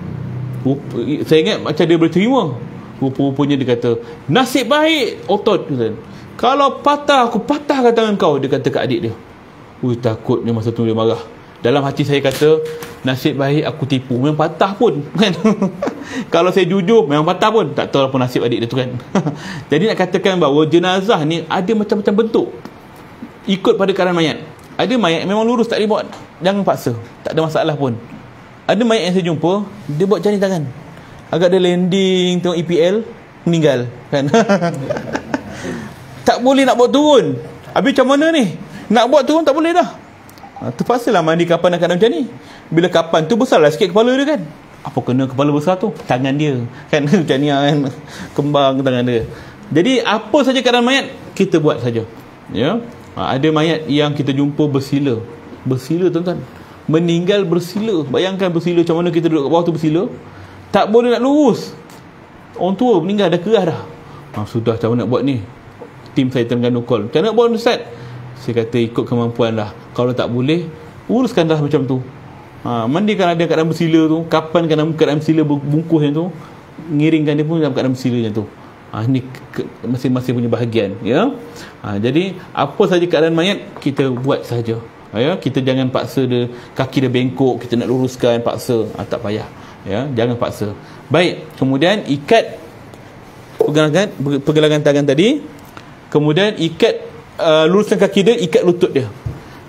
Saya ingat macam dia boleh terima. Rupa-rupanya dia kata, nasib baik otot. Kalau patah, aku patahkan tangan kau, dia kata kat adik dia. Takutnya masa tu dia marah. Dalam hati saya kata, nasib baik aku tipu, memang patah pun kan. Kalau saya jujur, memang patah pun. Tak tahu apa nasib adik dia tu kan. Jadi nak katakan bahawa jenazah ni ada macam-macam bentuk, ikut pada keadaan mayat. Ada mayat memang lurus, tak boleh buat, jangan paksa, tak ada masalah pun. Ada mayat yang saya jumpa, dia buat jari tangan, agak dia landing, tengok EPL, meninggal kan. Tak boleh nak buat turun. Habis macam mana ni? Nak buat turun tak boleh dah. Terpaksalah mandi kapan nak macam ni. Bila kapan tu besarlah sikit kepala dia kan. Apa kena kepala besar tu? Tangan dia kan. Macam ni kan. Kembang tangan dia. Jadi apa saja keadaan mayat, kita buat saja. Ya. Ada mayat yang kita jumpa bersila. Bersila tuan-tuan. Meninggal bersila. Bayangkan bersila macam mana kita duduk kat bawah tu bersila. Tak boleh nak lurus. Orang tua meninggal dah keras dah. Sudah macam mana nak buat ni? Tim saya Terengganu call, macam mana nak buat ustaz? Saya kata ikut kemampuan lah. Kalau tak boleh, uruskan dah macam tu. Mandikan ada keadaan bersila tu, kapan keadaan bersila bungkus yang tu, ngiringkan dia pun dalam keadaan bersila macam tu. Ini masing-masing punya bahagian ya. Jadi apa saja keadaan mayat kita buat saja ya. Kita jangan paksa dia, kaki dia bengkok, kita nak luruskan, paksa. Tak payah ya, jangan paksa. Baik, kemudian ikat pergelangan tangan tadi. Kemudian ikat, luruskan kaki dia, ikat lutut dia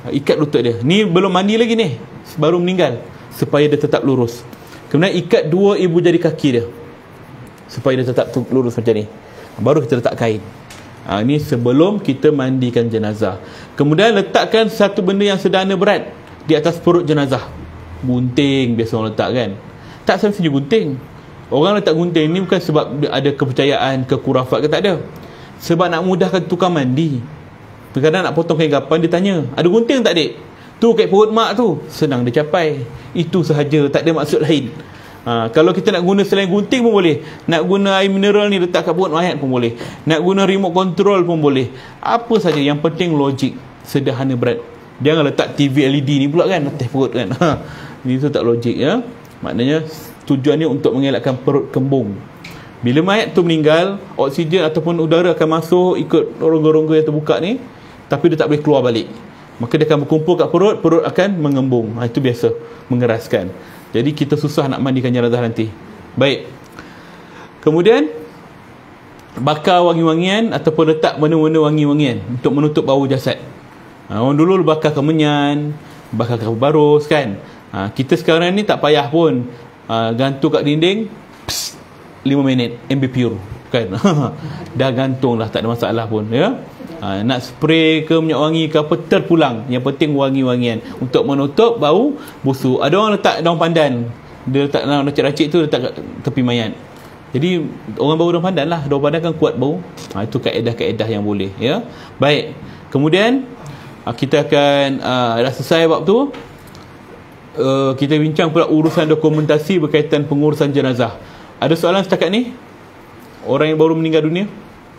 ikat lutut dia. Ni belum mandi lagi ni, baru meninggal, supaya dia tetap lurus. Kemudian ikat 2 ibu jari kaki dia supaya dia tetap lurus macam ni. Baru kita letak kain. Ini sebelum kita mandikan jenazah. Kemudian letakkan satu benda yang sederhana berat di atas perut jenazah. Gunting biasa orang letak kan. Tak semestinya gunting. Orang letak gunting ni bukan sebab ada kepercayaan, kekurafat ke, tak ada. Sebab nak mudahkan tukang mandi. Kadang-kadang nak potong kain gapan, dia tanya, ada gunting tak dik? Tu kat perut mak tu. Senang dia capai. Itu sahaja, tak ada maksud lain. Kalau kita nak guna selain gunting pun boleh. Nak guna air mineral ni letak kat perut mayat pun boleh. Nak guna remote control pun boleh. Apa saja, yang penting logik, sederhana berat. Jangan letak TV LED ni pula kan atas perut kan. Itu tak logik ya. Maknanya tujuannya untuk mengelakkan perut kembung. Bila mayat tu meninggal, oksigen ataupun udara akan masuk ikut rongga-rongga yang terbuka ni, tapi dia tak boleh keluar balik. Maka dia akan berkumpul kat perut, perut akan mengembung. Itu biasa, mengeraskan. Jadi kita susah nak mandikan jenazah nanti. Baik. Kemudian bakar wangi-wangian ataupun letak benda-benda wangi-wangian untuk menutup bau jasad. Orang dulu bakar kemenyan, bakar kelapa barus kan. Kita sekarang ni tak payah pun gantung kat dinding, 5 minit MB Pure kan. Dah gantung lah, tak ada masalah pun ya. Nak spray ke minyak wangi ke apa, terpulang. Yang penting wangi-wangian untuk menutup bau busuk. Ada orang letak daun pandan, dia letak daun racik-racik tu letak kat tepi mayat. Jadi orang bau daun pandan lah. Daun pandan kan kuat bau. Itu kaedah-kaedah yang boleh ya. Baik. Kemudian kita akan dah selesai bab tu. Kita bincang pula urusan dokumentasi berkaitan pengurusan jenazah. Ada soalan setakat ni? Orang yang baru meninggal dunia?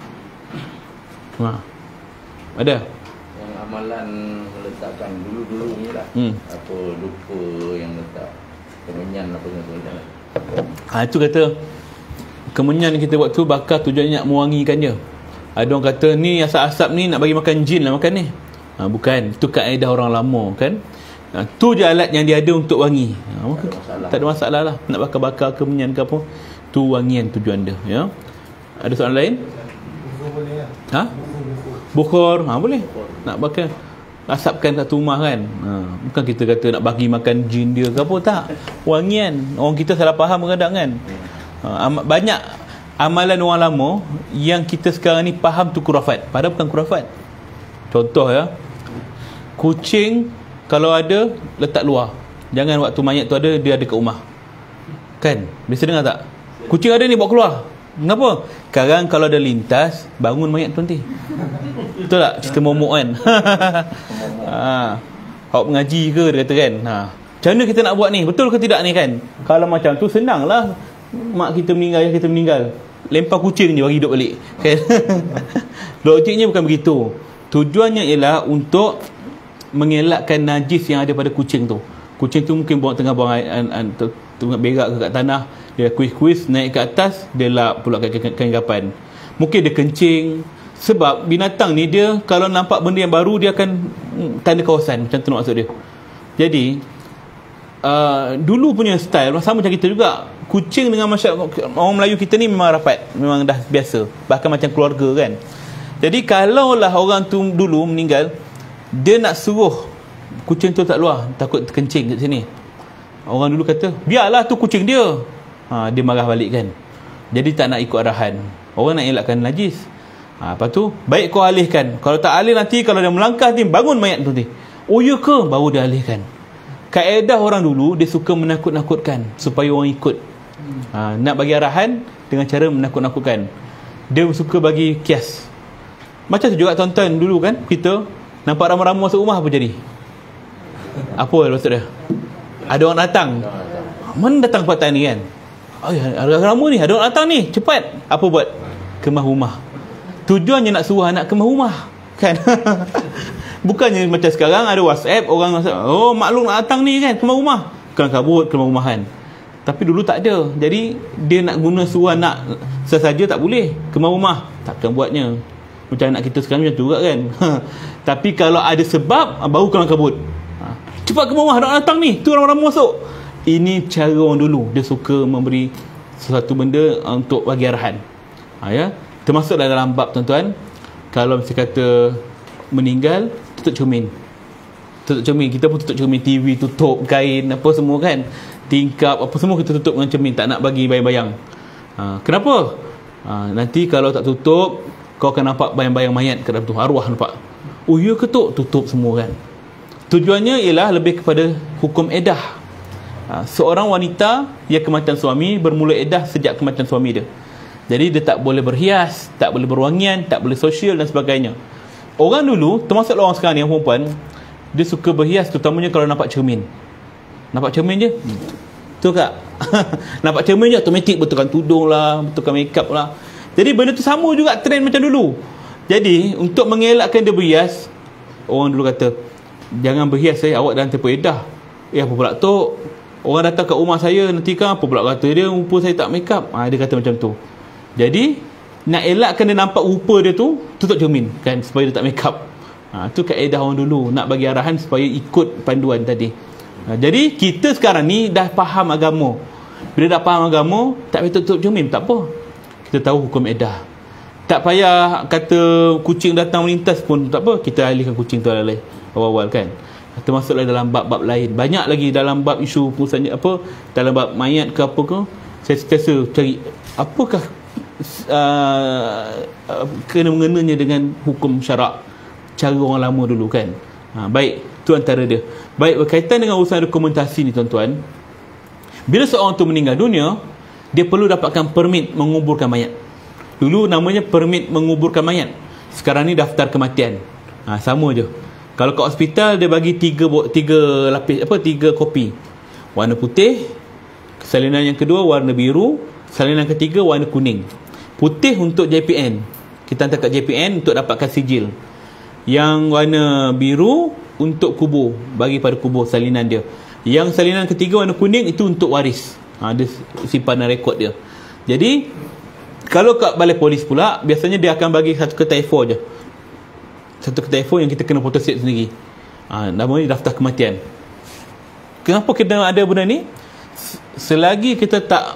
Ada? Yang amalan meletakkan dulu-dulu ni lah. Apa lupa yang letak kemenyan apa semua. Itu kata kemenyan kita buat tu bakar tujuannya nak mewangikan dia. Ada orang kata ni asap-asap ni nak bagi makan jin lah makan ni. Bukan, itu kaedah orang lama kan. Tu je alat yang dia ada untuk wangi. Tak ada masalah lah. Nak bakar-bakar kemenyan ke apa, tu wangian tujuan dia ya. Ada soalan lain? Bukhor boleh. Nak bakar, asapkan kat rumah kan. Bukan kita kata nak bagi makan jin dia ke apa, tak. Wangian. Orang kita salah faham kadang kan. Banyak amalan orang lama yang kita sekarang ni faham tu kurafat, padahal bukan kurafat. Contoh ya, kucing kalau ada letak luar. Jangan waktu mayat tu ada, dia ada kat rumah kan. Biasa dengar tak, kucing ada ni bawa keluar. Kenapa? Sekarang kalau ada lintas, bangun mayat tu nanti. Betul tak? Cerita momok kan. Awak mengaji ke, dia kata kan. Macam mana kita nak buat ni? Betul ke tidak ni kan? Kalau macam tu senang lah. Mak kita meninggal, ayah kita meninggal, lempar kucing je bagi hidup balik kan? Logiknya bukan begitu. Tujuannya ialah untuk mengelakkan najis yang ada pada kucing tu. Kucing tu mungkin tengah buang berak ke kat tanah, dia kuis-kuis naik ke atas, dia lap pula kain gapan. Mungkin dia kencing. Sebab binatang ni dia kalau nampak benda yang baru, dia akan tanda kawasan. Macam tu maksud dia. Jadi dulu punya style sama macam kita juga. Kucing dengan masyarakat orang Melayu kita ni memang rapat, memang dah biasa, bahkan macam keluarga kan. Jadi kalaulah orang tu dulu meninggal, dia nak suruh kucing tu tak luar, takut terkencing kat sini, orang dulu kata biarlah tu kucing dia. Dia marah balik kan. Jadi tak nak ikut arahan. Orang nak elakkan najis. Lepas tu baik kau alihkan. Kalau tak alih nanti kalau dia melangkah ni, bangun mayat tu nanti. Oh ya ke? Baru dia alihkan. Kaedah orang dulu, dia suka menakut-nakutkan supaya orang ikut. Nak bagi arahan dengan cara menakut-nakutkan. Dia suka bagi kias. Macam tu juga tuan-tuan dulu kan, kita nampak ramai-ramai masuk rumah, apa jadi? Apa maksud dia? Ada orang datang. Mana datang petang ni kan? Ada ramai ni, ada orang datang ni, cepat. Apa buat? Kemah rumah. Tujuannya nak suruh anak kemah rumah kan. Bukannya macam sekarang ada WhatsApp, orang oh maklum nak datang ni kan, kemah rumah, kelang kabut kemah rumahan. Tapi dulu tak ada. Jadi dia nak guna suruh anak sesaja tak boleh. Kemah rumah takkan buatnya. Macam anak kita sekarang macam tu juga kan. Tapi kalau ada sebab, baru kelang kabut. Cepat kemah rumah, nak datang ni, tu orang-orang masuk. Ini cara orang dulu. Dia suka memberi sesuatu benda untuk bagi arahan. Ya, termasuk dalam bab tuan-tuan, kalau mesti kata meninggal, tutup cermin. tutup cermin. Kita pun tutup cermin TV, tutup kain apa semua kan, tingkap apa semua kita tutup dengan cermin, tak nak bagi bayang-bayang. Kenapa? Nanti kalau tak tutup, kau akan nampak bayang-bayang mayat kat dalam tu, arwah nampak. Oh ya ke tu? Tutup semua kan. Tujuannya ialah lebih kepada hukum edah. Seorang wanita yang kematian suami bermula edah sejak kematian suami dia. Jadi dia tak boleh berhias, tak boleh berwangian, tak boleh sosial dan sebagainya. Orang dulu, termasuk orang sekarang ni yang perempuan, dia suka berhias terutamanya kalau nampak cermin. Nampak cermin je, betul tak? Nampak cermin je automatik betulkan tudung lah, betulkan makeup lah. Jadi benda tu sama juga trend macam dulu. Jadi untuk mengelakkan dia berhias, orang dulu kata, jangan berhias awak dalam tempoh edah. Apa pula tu? Orang datang kat rumah saya nanti kan apa pula kata dia, rupa saya tak make up. Dia kata macam tu. Jadi nak elakkan dia nampak rupa dia tu, tutup cermin kan, supaya dia tak make up. Tu kaedah orang dulu, nak bagi arahan supaya ikut panduan tadi. Jadi kita sekarang ni dah faham agama. Bila dah faham agama, tak payah tutup cermin, tak apa. Kita tahu hukum edah. Tak payah kata kucing datang melintas pun tak apa, kita alihkan kucing tu awal-awal kan. Termasuklah dalam bab-bab lain. Banyak lagi dalam bab isu perusahaan apa, dalam bab mayat ke apa ke, saya sentiasa cari apakah kena-mengenanya dengan hukum syarak cara orang lama dulu kan. Baik, tu antara dia. Baik, berkaitan dengan urusan dokumentasi ni tuan-tuan, bila seorang tu meninggal dunia, dia perlu dapatkan permit menguburkan mayat. Dulu namanya permit menguburkan mayat, sekarang ni daftar kematian. Sama je. Kalau kat hospital dia bagi tiga lapis, tiga kopi. Warna putih, salinan yang kedua warna biru, salinan ketiga warna kuning. Putih untuk JPN, kita hantar kat JPN untuk dapatkan sijil. Yang warna biru untuk kubur, bagi pada kubur salinan dia. Yang salinan ketiga warna kuning itu untuk waris. Dia simpanan rekod dia. Jadi kalau kat balai polis pula, biasanya dia akan bagi satu kertas A4 je. Satu kertas A4 yang kita kena photostat sendiri. Namanya daftar kematian. Kenapa kita ada benda ni? Selagi kita tak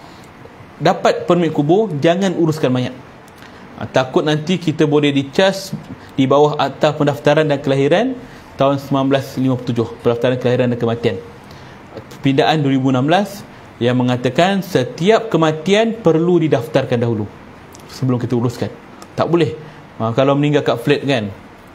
dapat permit kubur, jangan uruskan mayat. Takut nanti kita boleh dicas di bawah Akta Pendaftaran dan Kelahiran tahun 1957, Pendaftaran Kelahiran dan Kematian, Pindaan 2016, yang mengatakan setiap kematian perlu didaftarkan dahulu sebelum kita uruskan. Tak boleh kalau meninggal kat flat kan,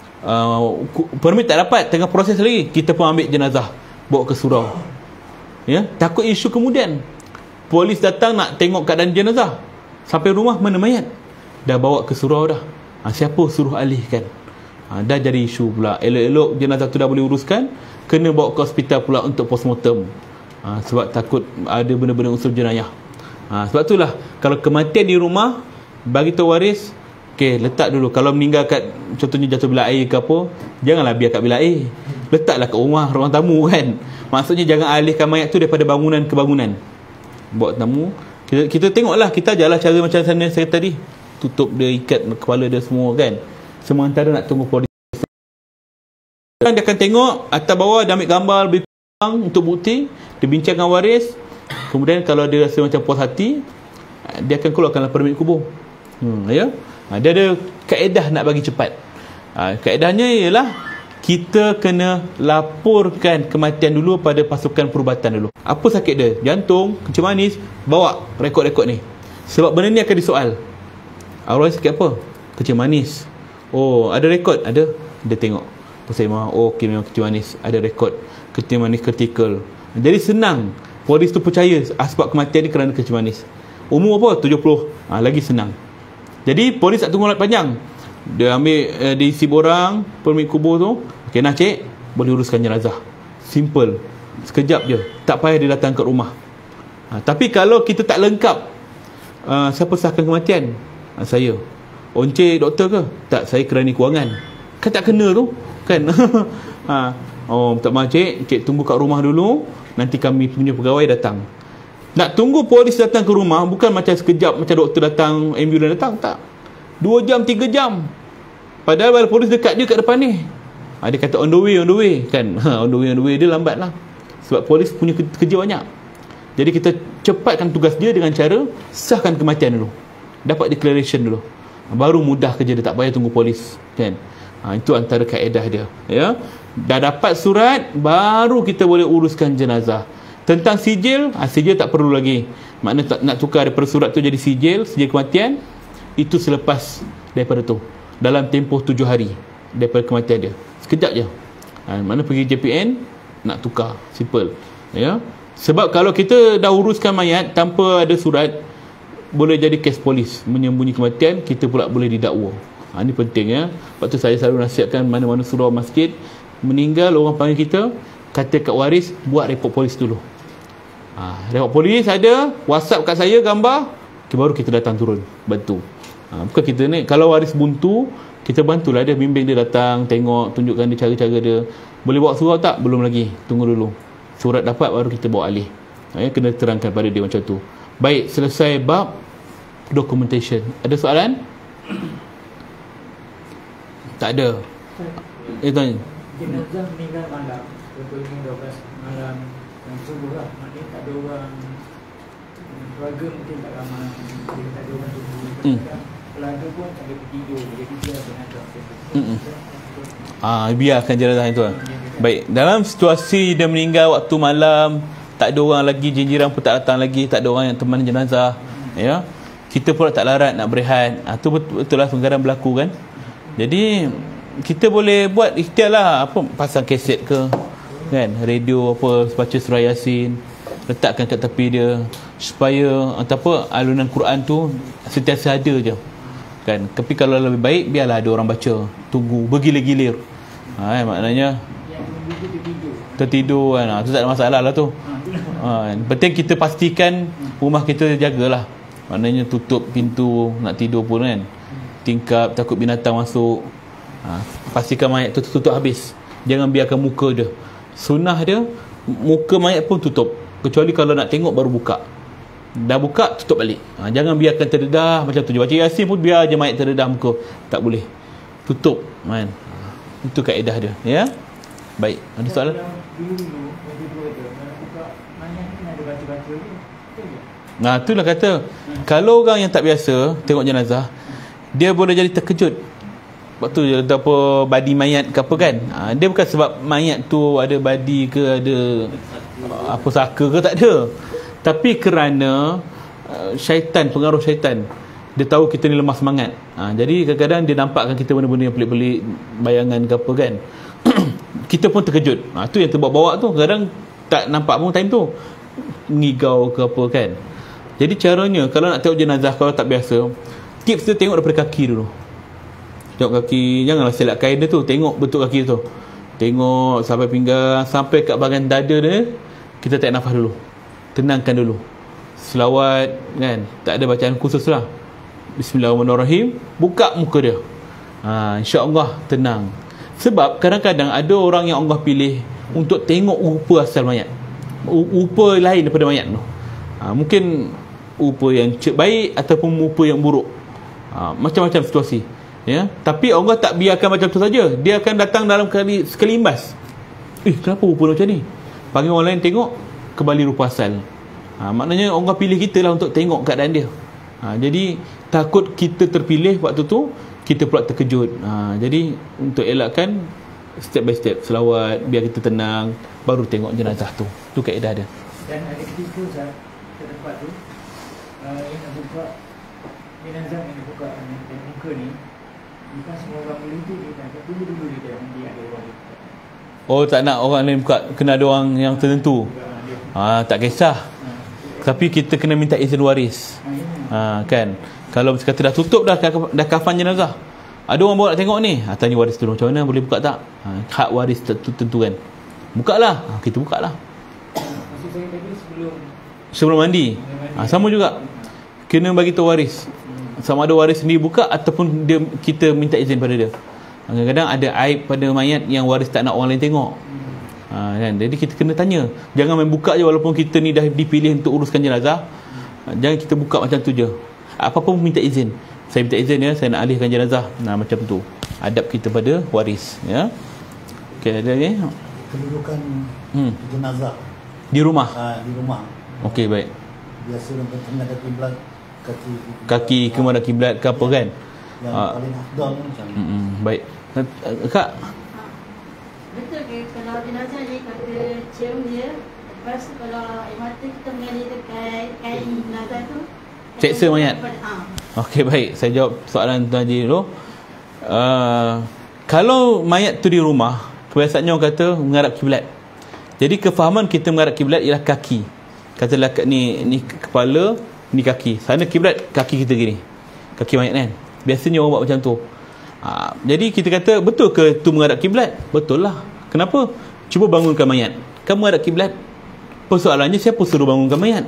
permit tak dapat, tengah proses lagi, kita pun ambil jenazah bawa ke surau. Takut isu kemudian polis datang nak tengok keadaan jenazah, sampai rumah mana mayat, dah bawa ke surau dah. Siapa suruh alihkan? Dah jadi isu pula. Elok-elok jenazah tu dah boleh uruskan, kena bawa ke hospital pula untuk postmortem. Sebab takut ada benda-benda unsur jenayah. Sebab itulah kalau kematian di rumah, bagi tahu waris, letak dulu. Kalau meninggal kat, contohnya jatuh bilik air ke apa, janganlah biar kat bilik air, letaklah kat rumah, ruang tamu kan. Maksudnya jangan alihkan mayat tu daripada bangunan ke bangunan, bawa tamu. Kita tengoklah, kita ajarlah cara macam saya tadi, tutup dia, ikat kepala dia semua kan. Sementara nak tunggu polis, dia akan tengok atas bawah, dia ambil gambar lebih kurang untuk bukti, dia bincang dengan waris. Kemudian kalau dia rasa macam puas hati, dia akan keluarkanlah permit kubur. Dia ada kaedah nak bagi cepat. Kaedahnya ialah kita kena laporkan kematian dulu pada pasukan perubatan dulu. Apa sakit dia? Jantung, kencing manis, bawa rekod-rekod ni. Sebab benda ni akan disoal. Arwah sakit apa? Kencing manis. Oh, ada rekod? Ada. Dia tengok. Pasal okey, memang kencing manis. Ada rekod. Kencing manis kritikal. Jadi senang. Polis tu percaya sebab kematian ni kerana kencing manis. Umur apa? 70. Lagi senang. Jadi polis tak tunggu panjang. Dia ambil diisi borang permit kubur tu. Okey, nak cek, boleh uruskan jenazah. Simple. Sekejap je. Tak payah dia datang ke rumah. Tapi kalau kita tak lengkap, siapa sahkan kematian? Saya. Encik doktor ke? Tak, saya kerani kewangan. Kan tak kena tu kan. Tak maaf cik tunggu kat rumah dulu, nanti kami punya pegawai datang. Nak tunggu polis datang ke rumah, bukan macam sekejap, macam doktor datang, ambulans datang, tak. 2 jam, 3 jam. Padahal polis dekat je kat depan ni. Dia kata on the way kan. On the way dia lambat lah. Sebab polis punya kerja banyak. Jadi kita cepatkan tugas dia dengan cara sahkan kematian dulu, dapat declaration dulu, baru mudah kerja dia, tak payah tunggu polis kan. Itu antara kaedah dia, ya. Dah dapat surat, baru kita boleh uruskan jenazah. Tentang sijil, sijil tak perlu lagi. Maknanya tak nak tukar daripada surat tu jadi sijil kematian, itu selepas daripada tu, dalam tempoh 7 hari daripada kematian dia. Sekejap je. Mana pergi JPN nak tukar, simple. Ya. Sebab kalau kita dah uruskan mayat tanpa ada surat, boleh jadi kes polis, menyembunyi kematian, kita pula boleh didakwa. Ini penting ya. Sebab tu saya selalu nasihatkan mana-mana surau masjid meninggal, orang panggil kita, kata kat waris, buat report polis dulu. Report polis ada, WhatsApp kat saya gambar, baru kita datang turun bantu. Bukan kita ni, kalau waris buntu, kita bantulah dia, bimbing dia datang, tengok, tunjukkan dia cara-cara dia. Boleh bawa surau tak? Belum lagi, tunggu dulu. Surat dapat baru kita bawa alih. Kena terangkan pada dia macam tu. Baik, selesai bab documentation. Ada soalan? Tak ada. Tanya. Jenazah meninggal malam, contohnya 12 malam dan subuh lah. Maknanya tak ada orang, keluarga mungkin tak ramai, dia tak ada orang tunggu. Keluarga pun tak ada tidur, jadi dia jenazah. Biarkan jenazah itu. Baik, dalam situasi dia meninggal waktu malam, tak ada orang lagi, jiran pun tak datang lagi, tak ada orang yang teman jenazah, ya. Kita pula tak larat nak berehat. Tu betul lah pelanggaran berlaku kan. Jadi kita boleh buat ikhtiar lah, apa, pasang kaset ke kan, radio apa, baca surah Yasin, letakkan kat tepi dia supaya alunan Quran tu sentiasa ada je kan. Tapi kalau lebih baik biarlah ada orang baca, tunggu bergilir-gilir. Maknanya tertidur kan, tu tak ada masalah lah tu. Penting kita pastikan rumah kita jagalah. Maknanya tutup pintu nak tidur pun kan, tingkap takut binatang masuk. Pastikan mayat tu tutup habis, jangan biarkan muka dia. Sunnah dia muka mayat pun tutup, kecuali kalau nak tengok baru buka. Dah buka, tutup balik. Jangan biarkan terdedah macam tu je. Baca Yasin pun biar je mayat terdedah muka, tak boleh, tutup kan. Itu kaedah dia ya. Baik, ada soalan? Itulah kata, kalau orang yang tak biasa tengok jenazah, dia boleh jadi terkejut. Sebab tu ada apa, badi mayat ke apa kan. Dia bukan sebab mayat tu ada badi ke, ada apa saka ke, tak ada. Tapi kerana syaitan, pengaruh syaitan, dia tahu kita ni lemah semangat. Jadi kadang-kadang dia nampakkan kita benda-benda yang pelik-pelik, bayangan ke apa kan. Kita pun terkejut. Tu yang terbawa-bawa tu, kadang tak nampak pun time tu, ngigau ke apa kan. Jadi caranya kalau nak tengok jenazah, kalau tak biasa, tips dia tengok daripada kaki dulu. Tengok kaki, janganlah selak kain dia tu, tengok betul kaki tu. Tengok sampai pinggang, sampai kat bahagian dada dia, kita tarik nafas dulu, tenangkan dulu, selawat kan, tak ada bacaan khusus lah. Bismillahirrahmanirrahim, buka muka dia, insya-Allah tenang. Sebab kadang-kadang ada orang yang Allah pilih untuk tengok rupa asal mayat, rupa lain daripada mayat tu. Mungkin rupa yang baik ataupun rupa yang buruk, macam-macam situasi ya. Tapi Allah tak biarkan macam tu saja, dia akan datang dalam sekali imbas. Kenapa rupa macam ni? Panggil orang lain tengok, kembali rupa asal. Maknanya Allah pilih kita lah untuk tengok keadaan dia. Jadi takut kita terpilih waktu tu, kita pula terkejut. Jadi untuk elakkan, step by step, selawat, biar kita tenang, baru tengok jenazah tu. Tu kaedah dia. Dan ada ketika Ustaz, ke tempat tu, yang nak buka jenazah, yang nak buka muka ni, bukan semua orang boleh tu, dia nak tunggu dulu dia ada orang. Tak nak orang lain buka, kena ada orang yang tertentu. Tak kisah. Tapi kita kena minta izin waris. Kan. Kalau kata dah tutup dah kafan jenazah, ada orang bawa nak tengok ni, tanya waris dulu, macam mana, boleh buka tak? Hak waris tertentu kan. Bukalah. Kita bukalah. Maksud saya tadi sebelum mandi. Sama juga, kena bagi tahu waris. Sama ada waris sendiri buka ataupun kita minta izin pada dia. Kadang-kadang ada aib pada mayat yang waris tak nak orang lain tengok. Kan? Jadi kita kena tanya. Jangan main buka je walaupun kita ni dah dipilih untuk uruskan jenazah. Jangan kita buka macam tu je. Apa-apa pun minta izin. Saya minta izin ya, saya nak alihkan jenazah. Macam tu adab kita pada waris ya. Okey, ada ni kedudukan jenazah di rumah. Di rumah. Okey, baik. Biasa orang menghadap kiblat, kaki ke mana kiblat ke apa kan. Yang paling afdal macam baik. Kak, betul ke cium dia. Lepas tu kalau air mata kita mengalir dekat kain jenazah tu, Seksa mayat. Okey, baik. Saya jawab soalan Tuan Haji dulu. Kalau mayat tu di rumah, kebiasaannya orang kata menghadap kiblat. Jadi kefahaman kita menghadap kiblat ialah kaki. Katalah ni kepala, ni kaki. Sana kiblat, kaki kita gini. Kaki mayat kan. Biasanya orang buat macam tu. Jadi kita kata, betul ke tu menghadap kiblat? Betul lah. Kenapa? Cuba bangunkan mayat. Kamu menghadap kiblat. Persoalannya, siapa suruh bangunkan mayat?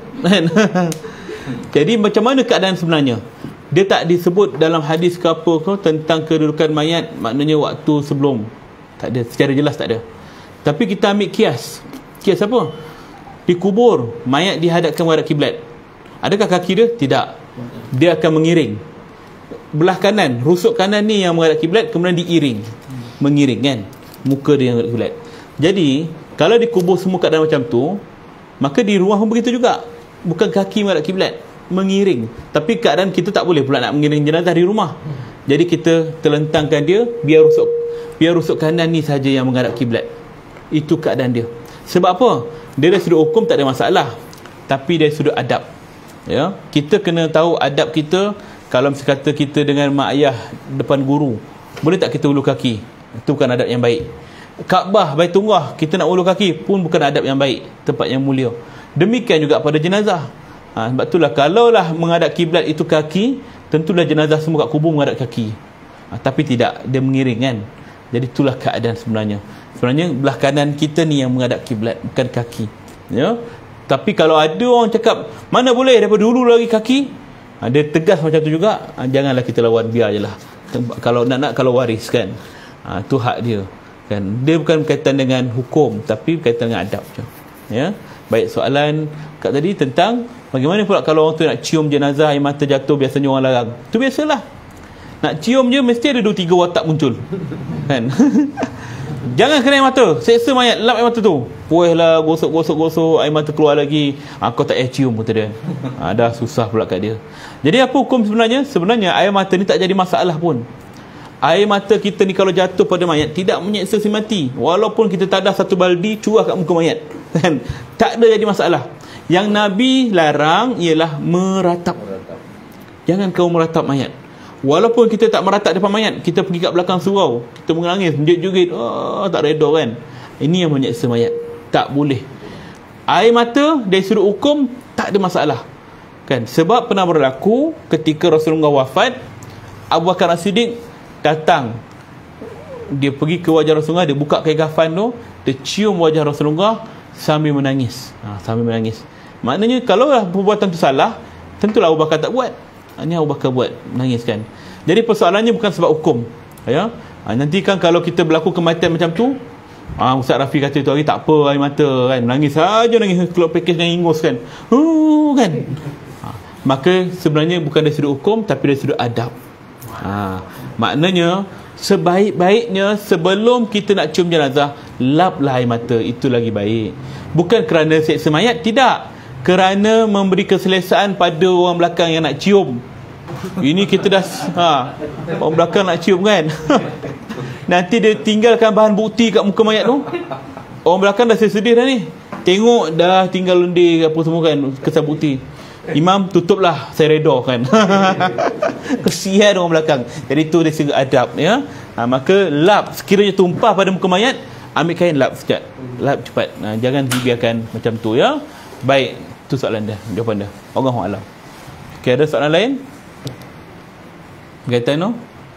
Jadi macam mana keadaan sebenarnya? Dia tak disebut dalam hadis ke apa ke tentang kedudukan mayat, maknanya waktu sebelum. Tak ada, secara jelas tak ada. Tapi kita ambil kias. Kias apa? Dikubur, mayat dihadapkan menghadap kiblat. Adakah kaki dia? Tidak. Dia akan mengiring. Belah kanan, rusuk kanan ni yang menghadap kiblat, kemudian diiring. Mengiring kan? Muka dia yang menghadap kiblat. Jadi, kalau dikubur semua keadaan macam tu, maka di rumah pun begitu juga. Bukan kaki menghadap kiblat, mengiring. Tapi keadaan kita tak boleh pula nak mengiring jenazah di rumah. Jadi kita terlentangkan dia, biar rusuk kanan ni saja yang menghadap kiblat. Itu keadaan dia. Sebab apa? Dia dari sudut hukum tak ada masalah, tapi dari sudut adab, ya, kita kena tahu adab kita. Kalau misalnya kata kita dengan mak ayah depan guru, boleh tak kita ulu kaki? Itu bukan adab yang baik. Kaabah, Baitullah, kita nak ulu kaki pun bukan adab yang baik, tempat yang mulia. Demikian juga pada jenazah. Sebab itulah, kalaulah menghadap kiblat itu kaki, tentulah jenazah semua kat kubur menghadap kaki. Tapi tidak, dia mengiring kan. Jadi itulah keadaan sebenarnya. Sebenarnya belah kanan kita ni yang menghadap kiblat, bukan kaki, ya. Tapi kalau ada orang cakap mana boleh daripada dulu lagi kaki, dia tegas macam tu juga, janganlah kita lawan, biar je lah. Kalau nak kalau waris kan, tu hak dia kan. Dia bukan berkaitan dengan hukum, tapi berkaitan dengan adab je, ya. Baik, soalan kat tadi tentang bagaimana pula kalau orang tu nak cium jenazah, air mata jatuh, biasanya orang larang. Tu biasalah. Nak cium je mesti ada 2-3 watak muncul kan. Jangan kena air mata, seksa mayat, lap air mata tu. Puas lah, gosok, air mata keluar lagi. Kau tak payah cium, kata dia. Dah susah pula kat dia. Jadi apa hukum sebenarnya? Sebenarnya air mata ni tak jadi masalah pun. Air mata kita ni kalau jatuh pada mayat tidak menyeksa si mati. Walaupun kita tadah satu baldi, curah kat muka mayat kan? Tak ada jadi masalah. Yang Nabi larang ialah meratap. Jangan kau meratap mayat. Walaupun kita tak meratap depan mayat, kita pergi kat belakang surau, kita menangis, menjerit-jerit, tak reda kan. Ini yang menyeksa mayat. Tak boleh. Air mata dari sudut hukum tak ada masalah kan. Sebab pernah berlaku ketika Rasulullah wafat, Abu Bakar As-Siddiq datang, dia pergi ke wajah Rasulullah, dia buka kain kafan tu, dia cium wajah Rasulullah sambil menangis. Sambil menangis. Maknanya kalau perbuatan tu salah, tentulah Abu Bakar tak buat. Ini Abu Bakar buat, menangis kan. Jadi persoalannya bukan sebab hukum, ya. Nanti kan kalau kita berlaku kematian macam tu, Ustaz Rafi kata tu hari tak apa, air mata kan, menangis saja, nangis keluar pakej dengan ingus kan, kan. Maka sebenarnya bukan dari sudut hukum, tapi dari sudut adab. Maknanya sebaik-baiknya sebelum kita nak cium jenazah, laplah air mata, itu lagi baik. Bukan kerana seksa mayat, tidak, kerana memberi keselesaan pada orang belakang yang nak cium. Ini kita dah orang belakang nak cium kan. Nanti dia tinggalkan bahan bukti kat muka mayat tu, orang belakang dah sedih dah ni, tengok dah tinggal lendir apa semua kan, kesan bukti. Imam tutuplah, saya reda kan. Kesian orang belakang. Jadi tu dia segi adab, ya. Maka lap, sekiranya tumpah pada muka mayat, ambil kain lap sekejap, lap cepat. Jangan dibiarkan macam tu, ya. Baik, tu soalan dia, jawapan dia. Allahu'alam. Okey, ada soalan lain berkaitan tu?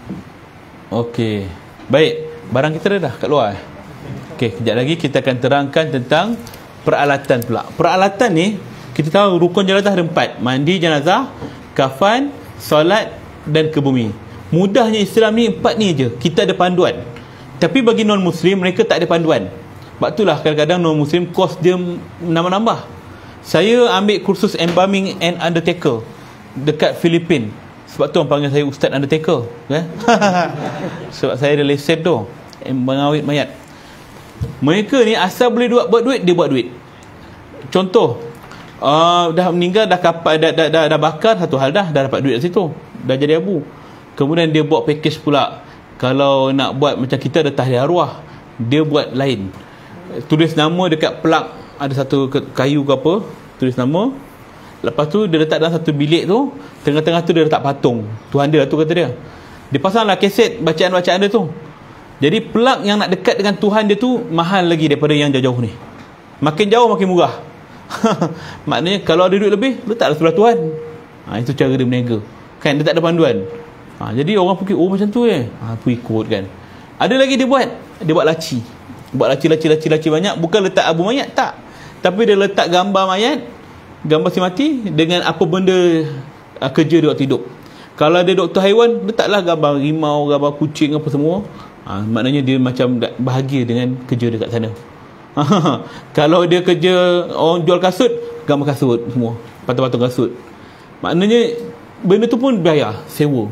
Okey, baik, barang kita dah kat luar. Okey, kejap lagi kita akan terangkan tentang peralatan pula. Peralatan ni kita tahu rukun jenazah ada 4. Mandi jenazah, kafan, solat dan kebumi. Mudahnya Islam ni 4 ni je. Kita ada panduan. Tapi bagi non-Muslim, mereka tak ada panduan. Sebab itulah kadang-kadang non-Muslim kos dia nambah-nambah. Saya ambil kursus embalming and undertaker dekat Filipin. Sebab tu orang panggil saya Ustaz Undertaker kan? Sebab saya ada lesen tu, mengawet mayat. Mereka ni asal boleh buat duit, dia buat duit. Contoh, dah meninggal, dah kapal, dah bakar, satu hal dah dapat duit dari situ, dah jadi abu. Kemudian dia buat package pula. Kalau nak buat macam kita ada tahliah arwah, dia buat lain. tulis nama dekat plug, ada satu kayu ke apa, tulis nama. Lepas tu dia letak dalam satu bilik tu, tengah-tengah tu dia letak patung Tuhan dia tu, kata dia. Dia pasanglah kaset bacaan-bacaan dia tu. Jadi plug yang nak dekat dengan Tuhan dia tu mahal lagi daripada yang jauh-jauh ni. Makin jauh makin murah. Maknanya kalau ada duit lebih, letaklah sebelah Tuhan. Itu cara dia berniaga. Kan, dia tak ada panduan. Jadi orang fikir, oh macam tu aku ikut kan. Ada lagi dia buat laci. Buat laci banyak. Bukan letak abu mayat, tak. Tapi dia letak gambar mayat, gambar si mati dengan apa benda kerja dia waktu hidup. Kalau ada doktor haiwan, letaklah gambar rimau, gambar kucing apa semua. Maknanya dia macam bahagia dengan kerja dia kat sana. Kalau dia kerja orang jual kasut, gambar kasut semua, patung-patung kasut. Maknanya benda tu pun bayar, sewa.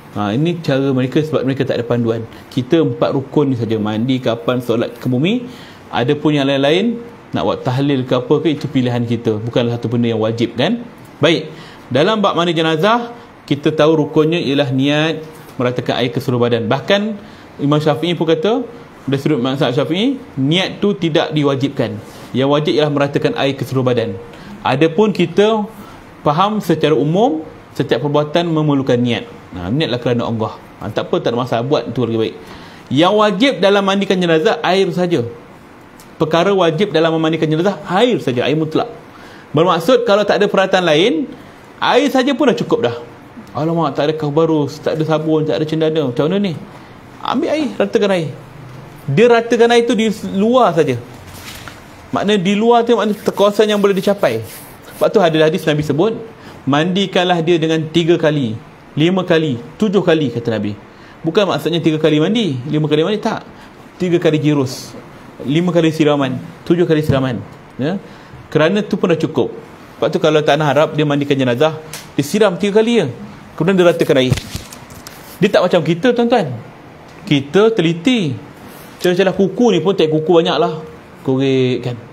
Ini cara mereka sebab mereka tak ada panduan. Kita 4 rukun ni saja, mandi, kapan, solat ke bumi. Ada pun yang lain-lain, nak buat tahlil ke apa ke, itu pilihan kita, bukanlah satu benda yang wajib kan. Baik, dalam bab mandi jenazah, kita tahu rukunnya ialah niat meratakan air ke seluruh badan. Bahkan Imam Syafi'i pun kata, dari sudut mazhab Syafi'i, niat tu tidak diwajibkan. Yang wajib ialah meratakan air ke seluruh badan. Adapun kita faham secara umum, setiap perbuatan memerlukan niat. Niatlah kerana Allah. Tak apa, tak ada masalah, buat itu lagi baik. Yang wajib dalam mandikan jenazah, air saja. Perkara wajib dalam memandikan jenazah, air saja, air mutlak. Bermaksud kalau tak ada peralatan lain, air saja pun dah cukup dah. Alamak, tak ada kaus barus, tak ada sabun, tak ada cendana, macam mana ni? Ambil air, ratakan air. Dia ratakan air tu di luar saja. Maknanya di luar tu maknanya kawasan yang boleh dicapai. Sebab tu ada hadis Nabi sebut, mandikanlah dia dengan 3 kali, 5 kali, 7 kali, kata Nabi. Bukan maksudnya 3 kali mandi, 5 kali mandi, tak. 3 kali jirus, 5 kali siraman, 7 kali siraman, ya? Kerana tu pun dah cukup. Sebab tu kalau tak nak harap dia mandikan jenazah, dia siram 3 kali je, kemudian dia ratakan air. Dia tak macam kita, tuan-tuan. Kita teliti. Celah-celah kuku ni pun tak kuku banyak lah, korek kan.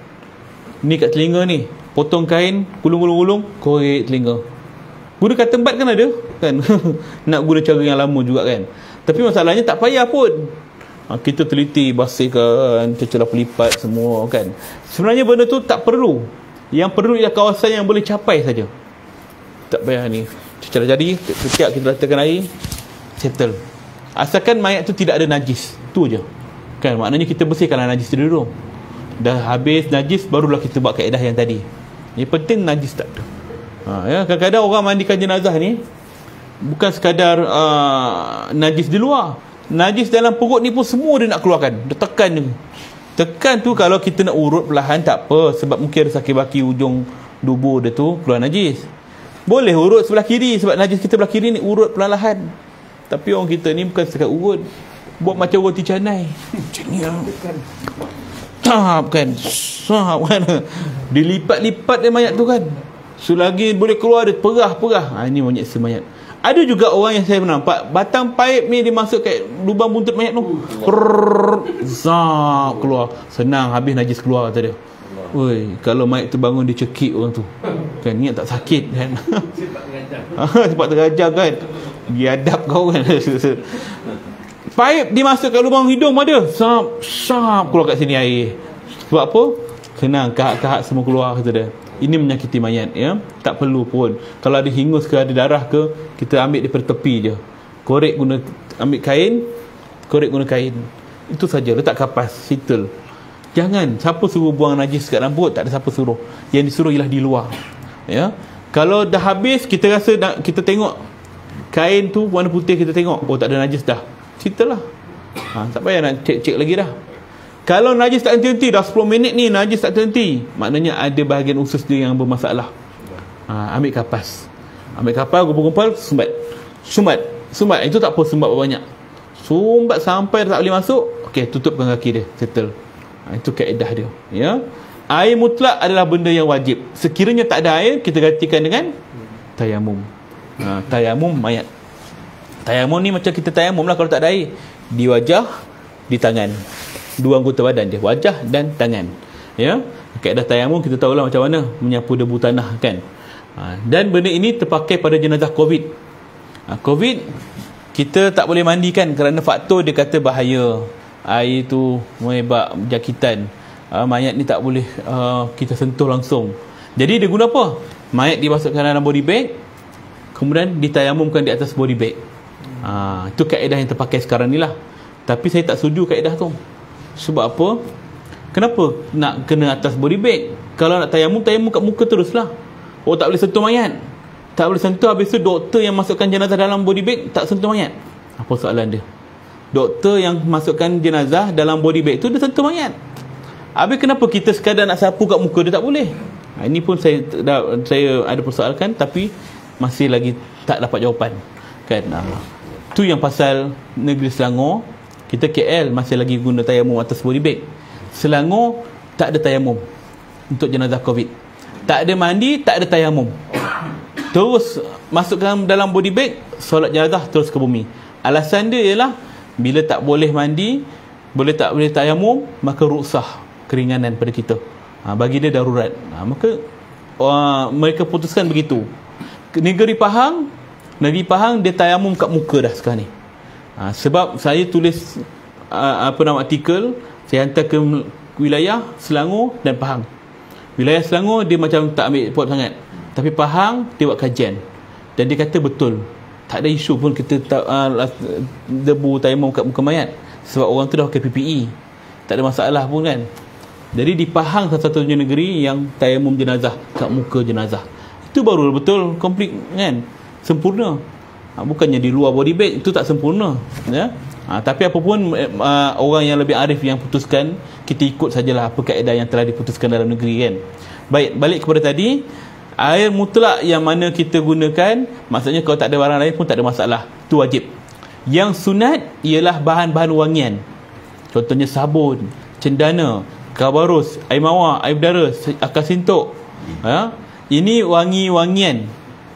Ni kat telinga ni, potong kain, gulung-gulung-gulung, korek telinga. Guna kat tempat kan ada kan. Nak guna cara yang lama juga kan. Tapi masalahnya tak payah pun. Kita teliti, bersihkan, celah pelipat semua kan. Sebenarnya benda tu tak perlu. Yang perlu ialah kawasan yang boleh capai saja. Tak payah ni celah jadi, setiap kita letakkan air, settle. Asalkan mayat tu tidak ada najis, tu je kan. Maknanya kita bersihkanlah najis dulu. Dah habis najis, barulah kita buat kaedah yang tadi. Yang penting najis tak ada. Ya, kadang-kadang orang mandikan jenazah ni bukan sekadar najis di luar, najis dalam perut ni pun semua dia nak keluarkan. Dia tekan je. Tekan tu kalau kita nak urut perlahan tak apa, sebab mungkin ada sakit baki ujung dubur dia tu keluar najis. Boleh urut sebelah kiri, sebab najis kita belah kiri ni, urut perlahan. Tapi orang kita ni bukan sekat urut, buat macam roti canai. Macam ni tahap kan, sahap kan. Dilipat-lipat dia mayat tu kan. Selagi boleh keluar dia perah-perah. Ini menyeksa mayat. Ada juga orang yang saya nampak, batang paip ni dimasuk kat lubang buntut mayat tu, zap keluar. Senang, habis najis keluar, kata dia. Oi, kalau mayat tu bangun dia cekik orang tu kan, niat tak sakit kan. Sebab tergajang kan. Biadab kau kan. Paip dimasukkan lubang hidung ada, sap keluar kat sini air. Sebab apa? Senang, kahak-kahak semua keluar, kata dia. Ini menyakiti mayat, ya. Tak perlu pun. Kalau ada hingus ke, ada darah ke, kita ambil daripada tepi je. Korek guna, ambil kain, korek guna kain. Itu saja, letak kapas, settle. Jangan, siapa suruh buang najis kat rambut? Tak ada siapa suruh. Yang disuruh ialah di luar, ya. Kalau dah habis, kita rasa kita tengok kain tu warna putih, kita tengok, oh tak ada najis dah, settle lah. Tak payah nak cek-cek lagi dah. Kalau najis tak henti-henti, dah 10 minit ni najis tak henti, maknanya ada bahagian usus dia yang bermasalah. Ambil kapas, gumpal-gumpal, sumbat. Itu tak apa, sumbat banyak, sumbat sampai tak boleh masuk, okey, tutupkan kaki dia, settle. Itu kaedah dia, ya. Air mutlak adalah benda yang wajib. Sekiranya tak ada air, kita gantikan dengan tayamum. Tayamum mayat. Tayamum ni macam kita tayamum lah kalau tak ada air. Di wajah, di tangan. 2 anggota badan je, wajah dan tangan, ya. Kaedah tayamum kita tahulah macam mana menyapu debu tanah kan. Dan benda ini terpakai pada jenazah COVID. COVID kita tak boleh mandikan kerana faktor dia kata bahaya. Air tu menyebab jangkitan. mayat ni tak boleh kita sentuh langsung. Jadi dia guna apa? Mayat dimasukkan dalam body bag, kemudian ditayamumkan di atas body bag. Itu kaedah yang terpakai sekarang ni lah. Tapi saya tak setuju kaedah tu. Sebab apa? Kenapa nak kena atas body bag? Kalau nak tayamum kat muka teruslah. Tak boleh sentuh mayat. Tak boleh sentuh. Habis tu doktor yang masukkan jenazah dalam body bag tak sentuh mayat. Apa soalan dia? Doktor yang masukkan jenazah dalam body bag tu dia sentuh mayat. Habis kenapa kita sekadar nak sapu kat muka dia tak boleh? Ini pun saya ada persoalkan, tapi masih lagi tak dapat jawapan kan. Tu yang pasal negeri Selangor. Kita KL masih lagi guna tayamum atas body bag. Selangor tak ada tayamum untuk jenazah COVID. Tak ada mandi, tak ada tayamum. Terus masukkan dalam body bag, solat jenazah terus ke bumi. Alasan dia ialah bila tak boleh mandi, tak boleh tayamum, maka ruksah, keringanan pada kita. Bagi dia darurat. Maka mereka putuskan begitu. Negeri Pahang dia tayamum kat muka dah sekarang ni. Sebab saya tulis artikel, saya hantar ke wilayah Selangor dan Pahang. Wilayah Selangor dia macam tak ambil pot sangat, tapi Pahang dia buat kajian dan dia kata betul, tak ada isu pun kita debu tayamum kat muka mayat, sebab orang tu dah pakai PPE, tak ada masalah pun kan. Jadi di Pahang satu-satunya negeri yang tayamum jenazah kat muka jenazah. Itu baru betul komplit kan, sempurna. Bukannya di luar body bag, itu tak sempurna ya. Tapi apapun orang yang lebih arif yang putuskan, kita ikut sajalah apa kaedah yang telah diputuskan dalam negeri kan. Baik, balik kepada tadi, air mutlak yang mana kita gunakan, maksudnya kalau tak ada barang lain pun tak ada masalah, itu wajib. Yang sunat ialah bahan-bahan wangian, contohnya sabun, cendana, kabarus, air mawar, air berdarah, akar sintok ini wangi-wangian.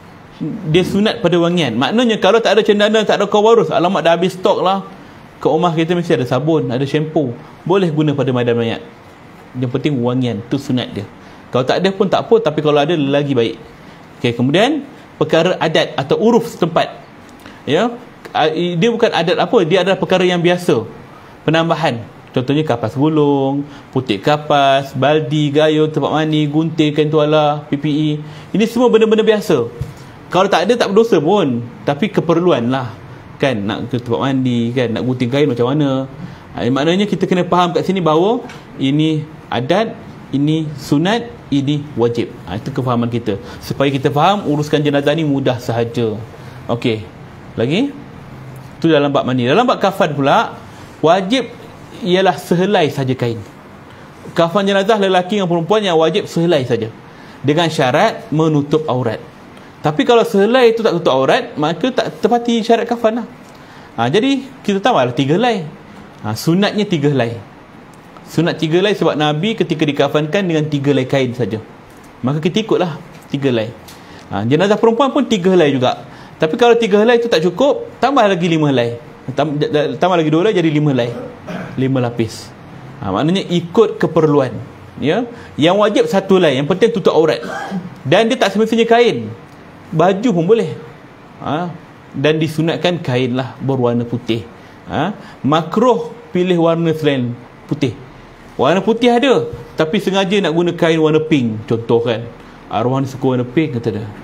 Dia sunat pada wangian. Maknanya kalau tak ada cendana, tak ada kawarus, alamak dah habis stok lah. Kat rumah kita mesti ada sabun, ada shampoo, boleh guna pada badan mayat. Yang penting wangian, tu sunat dia. Kalau tak ada pun tak apa, tapi kalau ada lagi baik. Kemudian perkara adat atau uruf setempat ya, dia bukan adat apa, dia adalah perkara yang biasa, penambahan. Contohnya kapas gulung, putih kapas, baldi, gayung, tempat mandi, gunting, kain tuala, PPE. Ini semua benda-benda biasa. Kalau tak ada tak berdosa pun, tapi keperluan lah kan, nak ke tempat mandi kan, nak gunting kain macam mana. Maknanya kita kena faham kat sini bahawa ini adat, ini sunat, ini wajib. Itu kefahaman kita, supaya kita faham uruskan jenazah ni mudah sahaja. Okey, lagi tu dalam bab mandi. Dalam bab kafan pula, wajib ialah sehelai saja kain. Kafan jenazah lelaki dan perempuan yang wajib sehelai saja, dengan syarat menutup aurat. Tapi kalau sehelai itu tak tutup aurat, maka tak tepati syarat kafan lah. Jadi kita tambahlah 3 helai. Sunatnya 3 helai. Sunat 3 helai sebab Nabi ketika dikafankan dengan 3 helai kain saja. Maka kita ikutlah 3 helai. Jenazah perempuan pun 3 helai juga. Tapi kalau 3 helai itu tak cukup, tambah lagi 5 helai. Tambah lagi 2 helai jadi 5 helai. 5 lapis. Maknanya ikut keperluan ya. Yang wajib 1 helai, yang penting tutup aurat. Dan dia tak semestinya kain, baju pun boleh. Dan disunatkan kain lah berwarna putih. Makruh pilih warna selain putih. Warna putih ada, tapi sengaja nak guna kain warna pink, contoh kan. Arwah ni suka warna pink kata dia.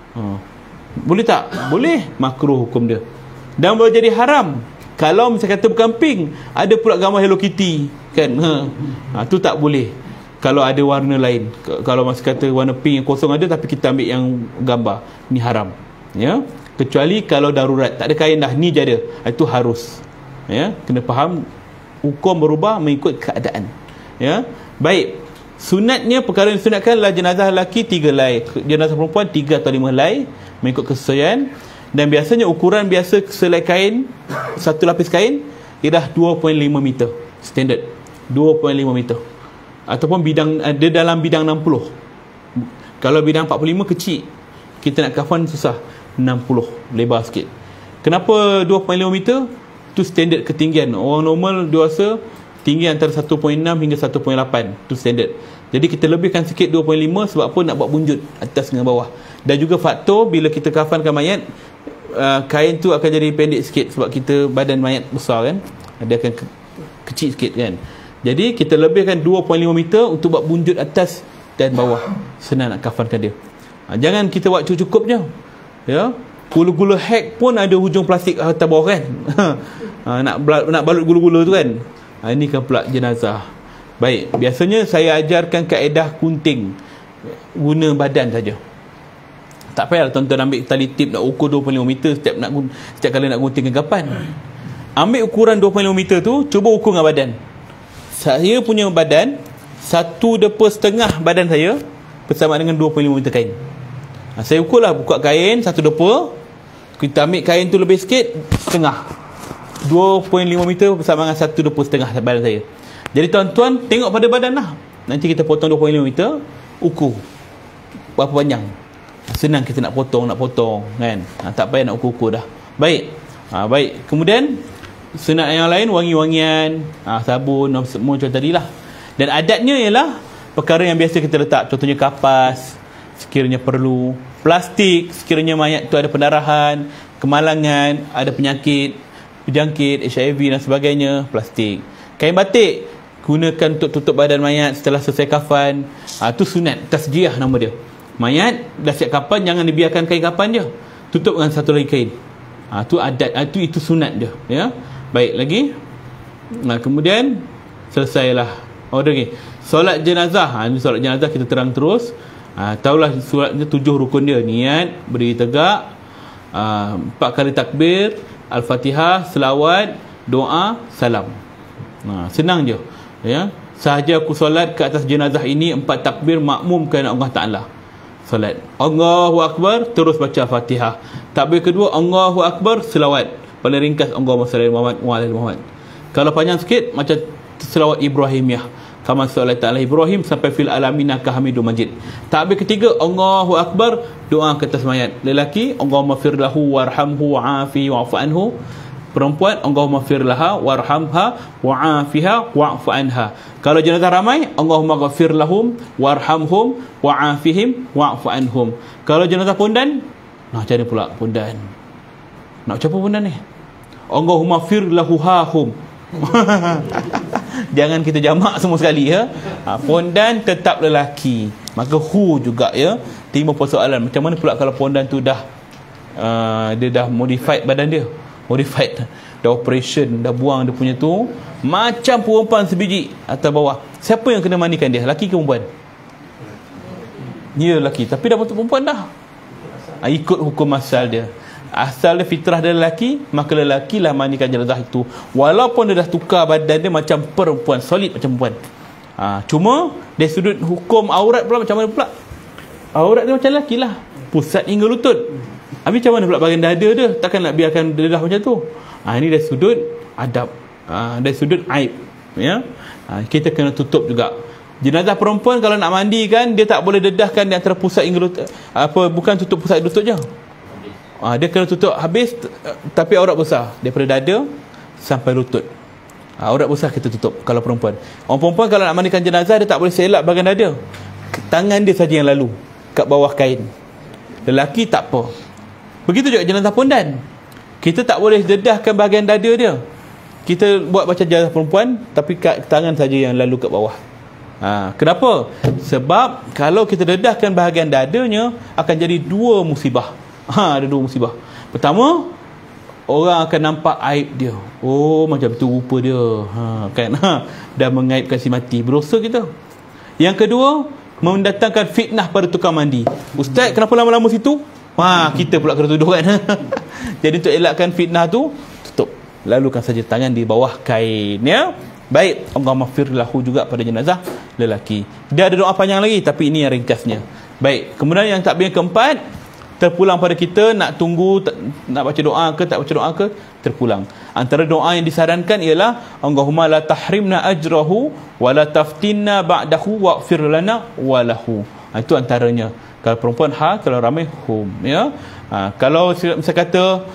Boleh tak? Boleh. Makruh hukum dia. Dan boleh jadi haram kalau misalnya kata bukan pink, ada pula gambar Hello Kitty kan. Tu tak boleh. Kalau ada warna lain, kalau masih kata warna pink yang kosong ada, tapi kita ambil yang gambar, ni haram ya. Kecuali kalau darurat, tak ada kain dah, ni je ada, itu harus ya. Kena faham hukum berubah mengikut keadaan ya. Baik, sunatnya, perkara yang sunatkan adalah jenazah lelaki 3 helai, jenazah perempuan 3 atau 5 helai mengikut kesesuaian. Dan biasanya ukuran biasa selai kain, 1 lapis kain ialah 2.5 meter standard, 2.5 meter. Ataupun bidang dia dalam bidang 60. Kalau bidang 45 kecil, kita nak kafan susah, 60 lebar sikit. Kenapa 2.5 meter? Itu standard ketinggian. Orang normal dewasa tinggi antara 1.6 hingga 1.8, itu standard. Jadi kita lebihkan sikit 2.5 sebab apa? Nak buat bunjut atas dengan bawah. Dan juga faktor bila kita kafankan mayat, kain tu akan jadi pendek sikit sebab kita badan mayat besar kan, dia akan kecil sikit kan. Jadi kita lebihkan 2.5 meter untuk buat bunjut atas dan bawah. Senang nak kafankan dia. Jangan kita buat cukup je. Ya. Gula-gula hek pun ada hujung plastik atas bawah kan. Nak balut gula-gula tu kan. Ini kan pula jenazah. Baik, biasanya saya ajarkan kaedah gunting. Guna badan saja. Tak payah tuan-tuan ambil tali tip nak ukur 25 meter setiap kali nak guntingkan kapan. Ambil ukuran 25 meter tu, cuba ukur dengan badan. Saya punya badan 1/2 badan saya bersama dengan 25 meter kain. Saya ukurlah, buka kain 1/2. Kita ambil kain tu lebih sikit, setengah. 2.5 meter bersama dengan 1/2 badan saya. Jadi tuan-tuan tengok pada badan lah. Nanti kita potong 25 meter, ukur berapa panjang. Senang kita nak potong kan. Tak payah nak ukur-ukur dah. Baik. Baik. Kemudian sunat yang lain, wangi-wangian, sabun, semua macam tadi lah. Dan adatnya ialah perkara yang biasa kita letak. Contohnya kapas sekiranya perlu, plastik sekiranya mayat tu ada pendarahan, kemalangan, ada penyakit berjangkit, HIV dan sebagainya, plastik. Kain batik gunakan untuk tutup badan mayat setelah selesai kafan. Tu sunat tasjiah nama dia. Mayat dah siap kafan, jangan dibiarkan kain kafan je, tutup dengan satu lagi kain. Tu adat, itu sunat dia, ya. Baik lagi. Kemudian selesailah. Okey. Solat jenazah. Ini solat jenazah kita terang terus. Tahulah solatnya 7 rukun dia. Niat, berdiri tegak, 4 kali takbir, Al-Fatihah, selawat, doa, salam. Senang je. Ya. Sahaja aku solat ke atas jenazah ini 4 takbir makmumkan Allah Ta'ala. Solat Allahu Akbar, terus baca Fatihah. Takbir kedua Allahu Akbar, selawat. Paling ringkas Allahumma salli Muhammad wa ala Muhammad. Kalau panjang sikit macam selawat Ibrahimiyah, kama sallallahu ala Ibrahim sampai fil alamin ka Hamidum Majid. Takbir ketiga Allahu Akbar, doa ke atas mayat. Lelaki Allahumma fir lahu warhamhu wa'afi wa'fu anhu. Perempuan Allahumma fir laha warhamha wa'afiha wa'fu anha. Kalau jenazah ramai Allahumma ghafir lahum warhamhum wa'afihim wa'fu anhum. Kalau jenazah pondan, macam mana pula pondan? Nak ucap apa pondan ni? Allahumma fir lahu hahum. Jangan kita jamak semua sekali, ya. Pondan tetap lelaki, maka hu juga, ya. Timbul persoalan macam mana pula kalau pondan tu dah dia dah modified badan dia, modified, dah operation, dah buang dia punya tu macam perempuan sebiji atas bawah. Siapa yang kena mandikan dia, lelaki ke perempuan? Dia lelaki, tapi dah bentuk perempuan dah. Ikut hukum asal dia. Asal dia fitrah dia lelaki, maka lelaki lah mandikan jenazah itu, walaupun dia dah tukar badan dia macam perempuan, solid macam perempuan. Cuma dari sudut hukum aurat pula macam mana pula? Aurat dia macam lelaki lah, pusat hingga lutut. Habis macam mana pula bahagian dada dia? Takkan nak biarkan dedah macam tu. Ini dari sudut adab, dari sudut aib, ya. Kita kena tutup juga. Jenazah perempuan kalau nak mandikan, dia tak boleh dedahkan di antara pusat hingga lutut. Bukan tutup pusat lutut je. Dia kena tutup habis, tapi aurat besar daripada dada sampai lutut. Aurat besar kita tutup kalau perempuan. Orang perempuan kalau nak mandikan jenazah, dia tak boleh selak bahagian dada, tangan dia saja yang lalu kat bawah kain. Lelaki tak apa. Begitu juga jenazah pondan, kita tak boleh dedahkan bahagian dada dia. Kita buat macam jenazah perempuan, tapi kat tangan saja yang lalu kat bawah. Kenapa? Sebab kalau kita dedahkan bahagian dadanya, akan jadi 2 musibah. Ada 2 musibah. Pertama, orang akan nampak aib dia. Oh, macam tu rupa dia, kan? Dah mengaibkan si mati, berdosa kita. Yang kedua, mendatangkan fitnah pada tukang mandi. Ustaz, kenapa lama-lama situ? Kita pula kena tuduh, kan? Jadi untuk elakkan fitnah tu, tutup, lalukan saja tangan di bawah kain, ya. Baik, Allahumma fir lahu juga pada jenazah lelaki. Dia ada doa panjang lagi, tapi ini yang ringkasnya. Baik, kemudian yang takbir keempat, terpulang pada kita nak tunggu, nak baca doa ke tak baca doa ke, terpulang. Antara doa yang disarankan ialah Allahumma la tahrimna ajrahu wa la taftinna ba'dahu waghfir lana wa lahu. Itu antaranya. Kalau perempuan kalau ramai hum, ya. Kalau saya kata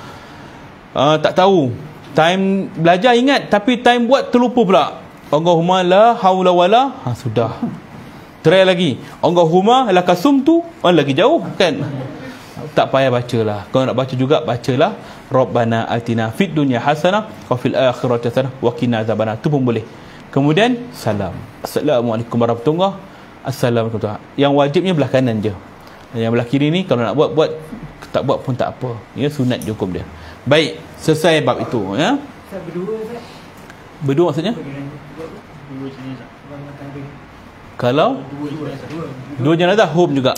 tak tahu, time belajar ingat, tapi time buat terlupa pula. Allahumma la haula wala, sudah. Try lagi. Allahumma la kasumtu, lagi jauh, kan? Tak payah bacalah. Kalau nak baca juga, bacalah Rabbana atina fid dunya hasanah wa fil akhirati hasanah wa qina azabannar. Tu pun boleh. Kemudian salam. Assalamualaikum warahmatullahi. Assalamualaikum warahmatullahi. Yang wajibnya belah kanan je. Yang belah kiri ni kalau nak buat, tak buat pun tak apa. Ya, sunat je hukum dia. Baik, selesai bab itu ya. Saya berdua Ustaz. Berdua maksudnya? Dua jenazah. Kalau dua jenazah hum juga.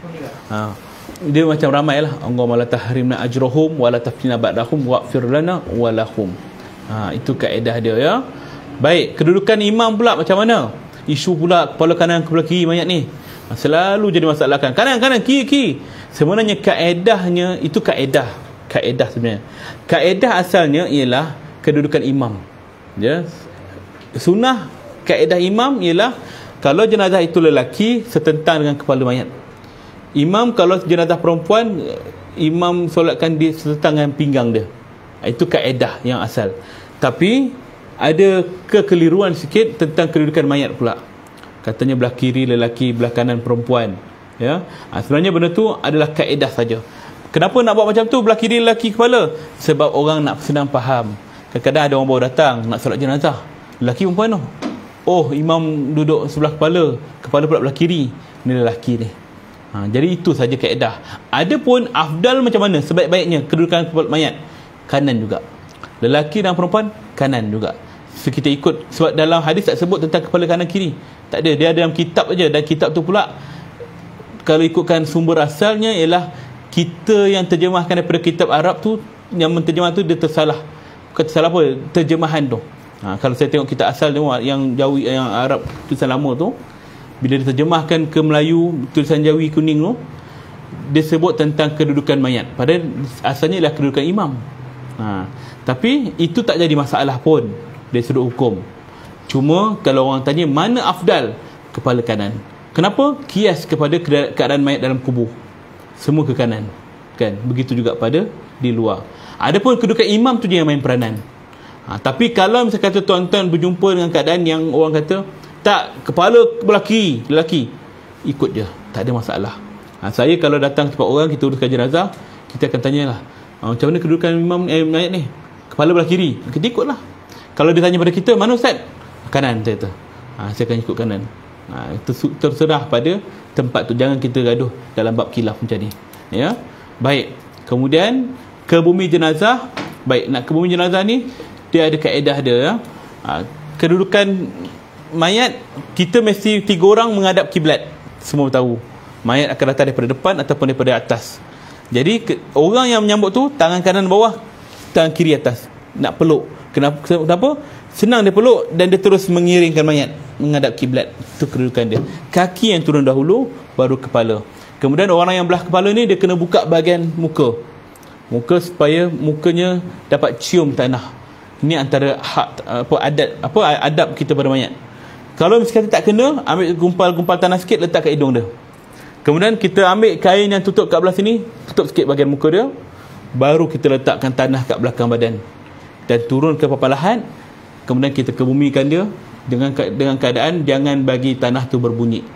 Dia macam ramai lah. Allahumma la tahrimna ajrahum wa la taftina ba'dahum waghfir lana wa lahum. Itu kaedah dia ya. Baik, kedudukan imam pula macam mana? Isu pula kepala kanan kepala kiri mayat ni. Selalu jadi masalah kan. Kanan kiri. Sebenarnya kaedahnya itu kaedah sebenarnya. Kaedah asalnya ialah kedudukan imam. Ya. Sunnah kaedah imam ialah kalau jenazah itu lelaki setentang dengan kepala mayat. Imam kalau jenazah perempuan, imam solatkan di setentang dengan pinggang dia. Itu kaedah yang asal. Tapi ada kekeliruan sikit tentang kedudukan mayat pula. Katanya belah kiri lelaki, belah kanan perempuan. Ya. Sebenarnya benda tu adalah kaedah saja. Kenapa nak buat macam tu, belah kiri lelaki kepala? Sebab orang nak senang faham. Kadang-kadang ada orang baru datang nak solat jenazah, lelaki perempuan tu. Oh, imam duduk sebelah kepala pula belah kiri. Ni lelaki ni. Jadi itu saja kaedah. Adapun afdal macam mana, sebaik-baiknya kedudukan kepala mayat kanan juga. Lelaki dan perempuan kanan juga. So, kita ikut, sebab dalam hadis tak sebut tentang kepala kanan kiri. Tak ada, dia ada dalam kitab aja. Dan kitab tu pula kalau ikutkan sumber asalnya ialah kita yang terjemahkan daripada kitab Arab tu, yang menterjemah tu dia tersalah. Bukan tersalah apa, terjemahan tu. Kalau saya tengok kitab asal tu yang Jawi, yang Arab tulisan lama tu, bila diterjemahkan ke Melayu tulisan Jawi kuning tu, dia sebut tentang kedudukan mayat, padahal asalnya ialah kedudukan imam. Tapi itu tak jadi masalah pun dari sudut hukum. Cuma kalau orang tanya mana afdal, kepala kanan. Kenapa? Kias kepada keadaan mayat dalam kubur, semua ke kanan kan. Begitu juga pada di luar. Adapun kedudukan imam tu je yang main peranan. Tapi kalau misalnya kata tuan-tuan berjumpa dengan keadaan yang orang kata tak, kepala belah kiri lelaki, ikut je, tak ada masalah. Saya kalau datang tempat orang, kita uruskan jenazah, kita akan tanyalah, macam mana kedudukan imam mayat ni? Kepala belah kiri, kita ikutlah. Kalau dia tanya pada kita, mana Ustaz? Kanan, saya kata. Saya akan ikut kanan. Itu terserah pada tempat tu, jangan kita gaduh dalam bab khilaf macam ni ya. Baik, kemudian ke bumi jenazah. Baik, nak ke bumi jenazah ni dia ada kaedah dia ya. Kedudukan mayat, kita mesti 3 orang menghadap kiblat. Semua tahu mayat akan datang daripada depan ataupun daripada atas. Jadi orang yang menyambut tu tangan kanan bawah, tangan kiri atas, nak peluk. Kenapa? Senang dia peluk dan dia terus mengiringkan mayat menghadap kiblat. Itu kedudukan dia. Kaki yang turun dahulu, baru kepala. Kemudian orang yang belah kepala ni, dia kena buka bahagian muka supaya mukanya dapat cium tanah. Ini antara hak adab kita pada mayat. Kalau misalnya tak kena, ambil gumpal-gumpal tanah sikit, letak kat hidung dia. Kemudian kita ambil kain yang tutup kat belah sini, tutup sikit bahagian muka dia, baru kita letakkan tanah kat belakang badan dan turun ke papan lahat. Kemudian kita kebumikan dia dengan keadaan jangan bagi tanah tu berbunyi.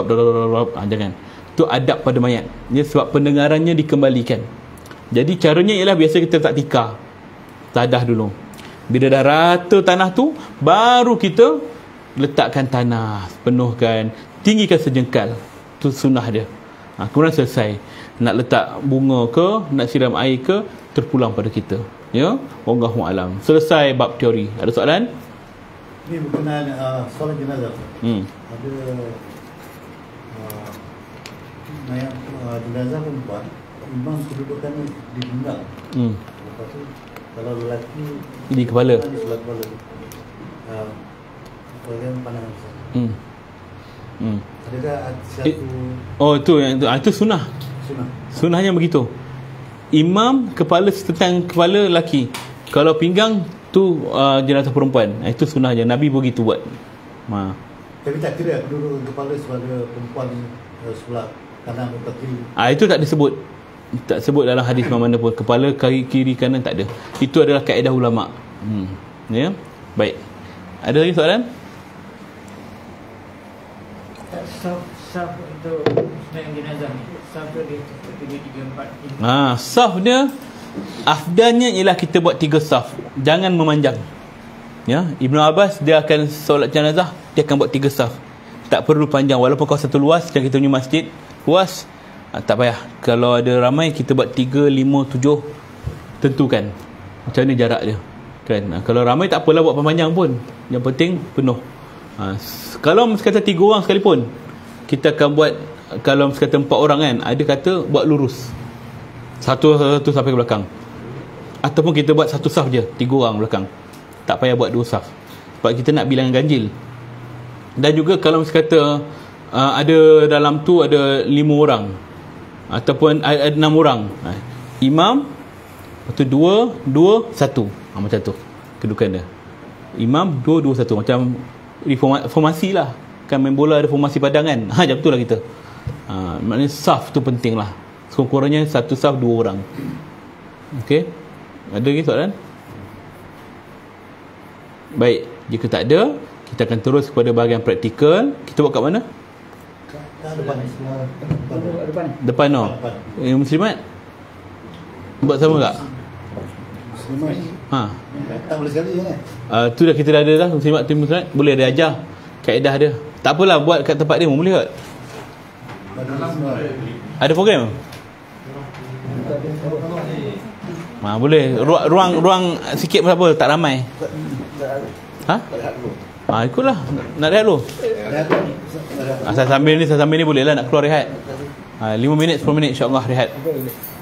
Jangan. Itu adab pada mayat. Ya, sebab pendengarannya dikembalikan. Jadi caranya ialah biasa kita letak tikar, tadah dulu. Bila dah rata tanah tu, baru kita letakkan tanah, penuhkan, tinggikan sejengkal. Itu sunnah dia. Kemudian selesai. Nak letak bunga ke, nak siram air ke, terpulang pada kita. Ya, wallahu alam. Selesai bab teori. Ada soalan? Ini berkenaan solat jenazah. Ada mayat jenazah perempuan, imam kedudukannya di pinggang. Lepas tu kalau lelaki di kepala. Di sebelah kepala. Bagaimana pandangan Ustaz? Adakah satu itu sunnah. Sunnahnya begitu. Imam kepala setentang kepala lelaki, kalau pinggang tu jenazah perempuan. Itu sunnahnya, Nabi begitu buat. Tapi tak kira duduk kepala sebagai perempuan sebelah kanan atau kiri. Itu tak disebut. Tak sebut dalam hadis mana pun kepala kiri kanan, tak ada. Itu adalah kaedah ulama. Ya. Baik. Ada lagi soalan? Saf untuk sembahyang jenazah ni, saf dia 1, 2, 3, 4. Saf dia afdalnya ialah kita buat 3 saf. Jangan memanjang. Ya, Ibnu Abbas dia akan solat jenazah, dia akan buat 3 saf. Tak perlu panjang, walaupun kawasan tu luas, macam kita punya masjid luas, tak payah. Kalau ada ramai, kita buat 3, 5, 7, tentukan macam mana jarak dia kan. Kalau ramai tak apalah buat panjang pun, yang penting penuh. Kalau sekata 3 orang sekalipun, kita akan buat, kalau sekata 4 orang kan, ada kata buat lurus satu sampai ke belakang, ataupun kita buat 1 saf je, 3 orang belakang, tak payah buat 2 saf, sebab kita nak bilangan ganjil. Dan juga kalau sekata ada dalam tu ada 5 orang ataupun ada 6 orang, imam, lepas tu 2, 2, 1, macam tu kedudukan dia. Imam 2, 2, 1, macam formasi lah kan, main bola ada formasi padangan, macam tu lah kita. Maknanya saf tu penting lah, sekurang-kurangnya 1 saf 2 orang. Okey, ada lagi soalan? Baik, jika tak ada, kita akan terus kepada bahagian praktikal. Kita buat kat mana? Depan no. Muslimat buat sama tak? Tak boleh sekali kan? Tu dah kita dah ada dah. Muslimat tim Muslimat boleh dia ajar kaedah dia. Tak apalah, buat kat tempat dia boleh tak? Ada program? Boleh. Ruang sikit pun apa, tak ramai. Ikutlah. Nak rehat dulu. Sambil ni boleh lah nak keluar rehat. 5 minit 10 minit insya-Allah rehat.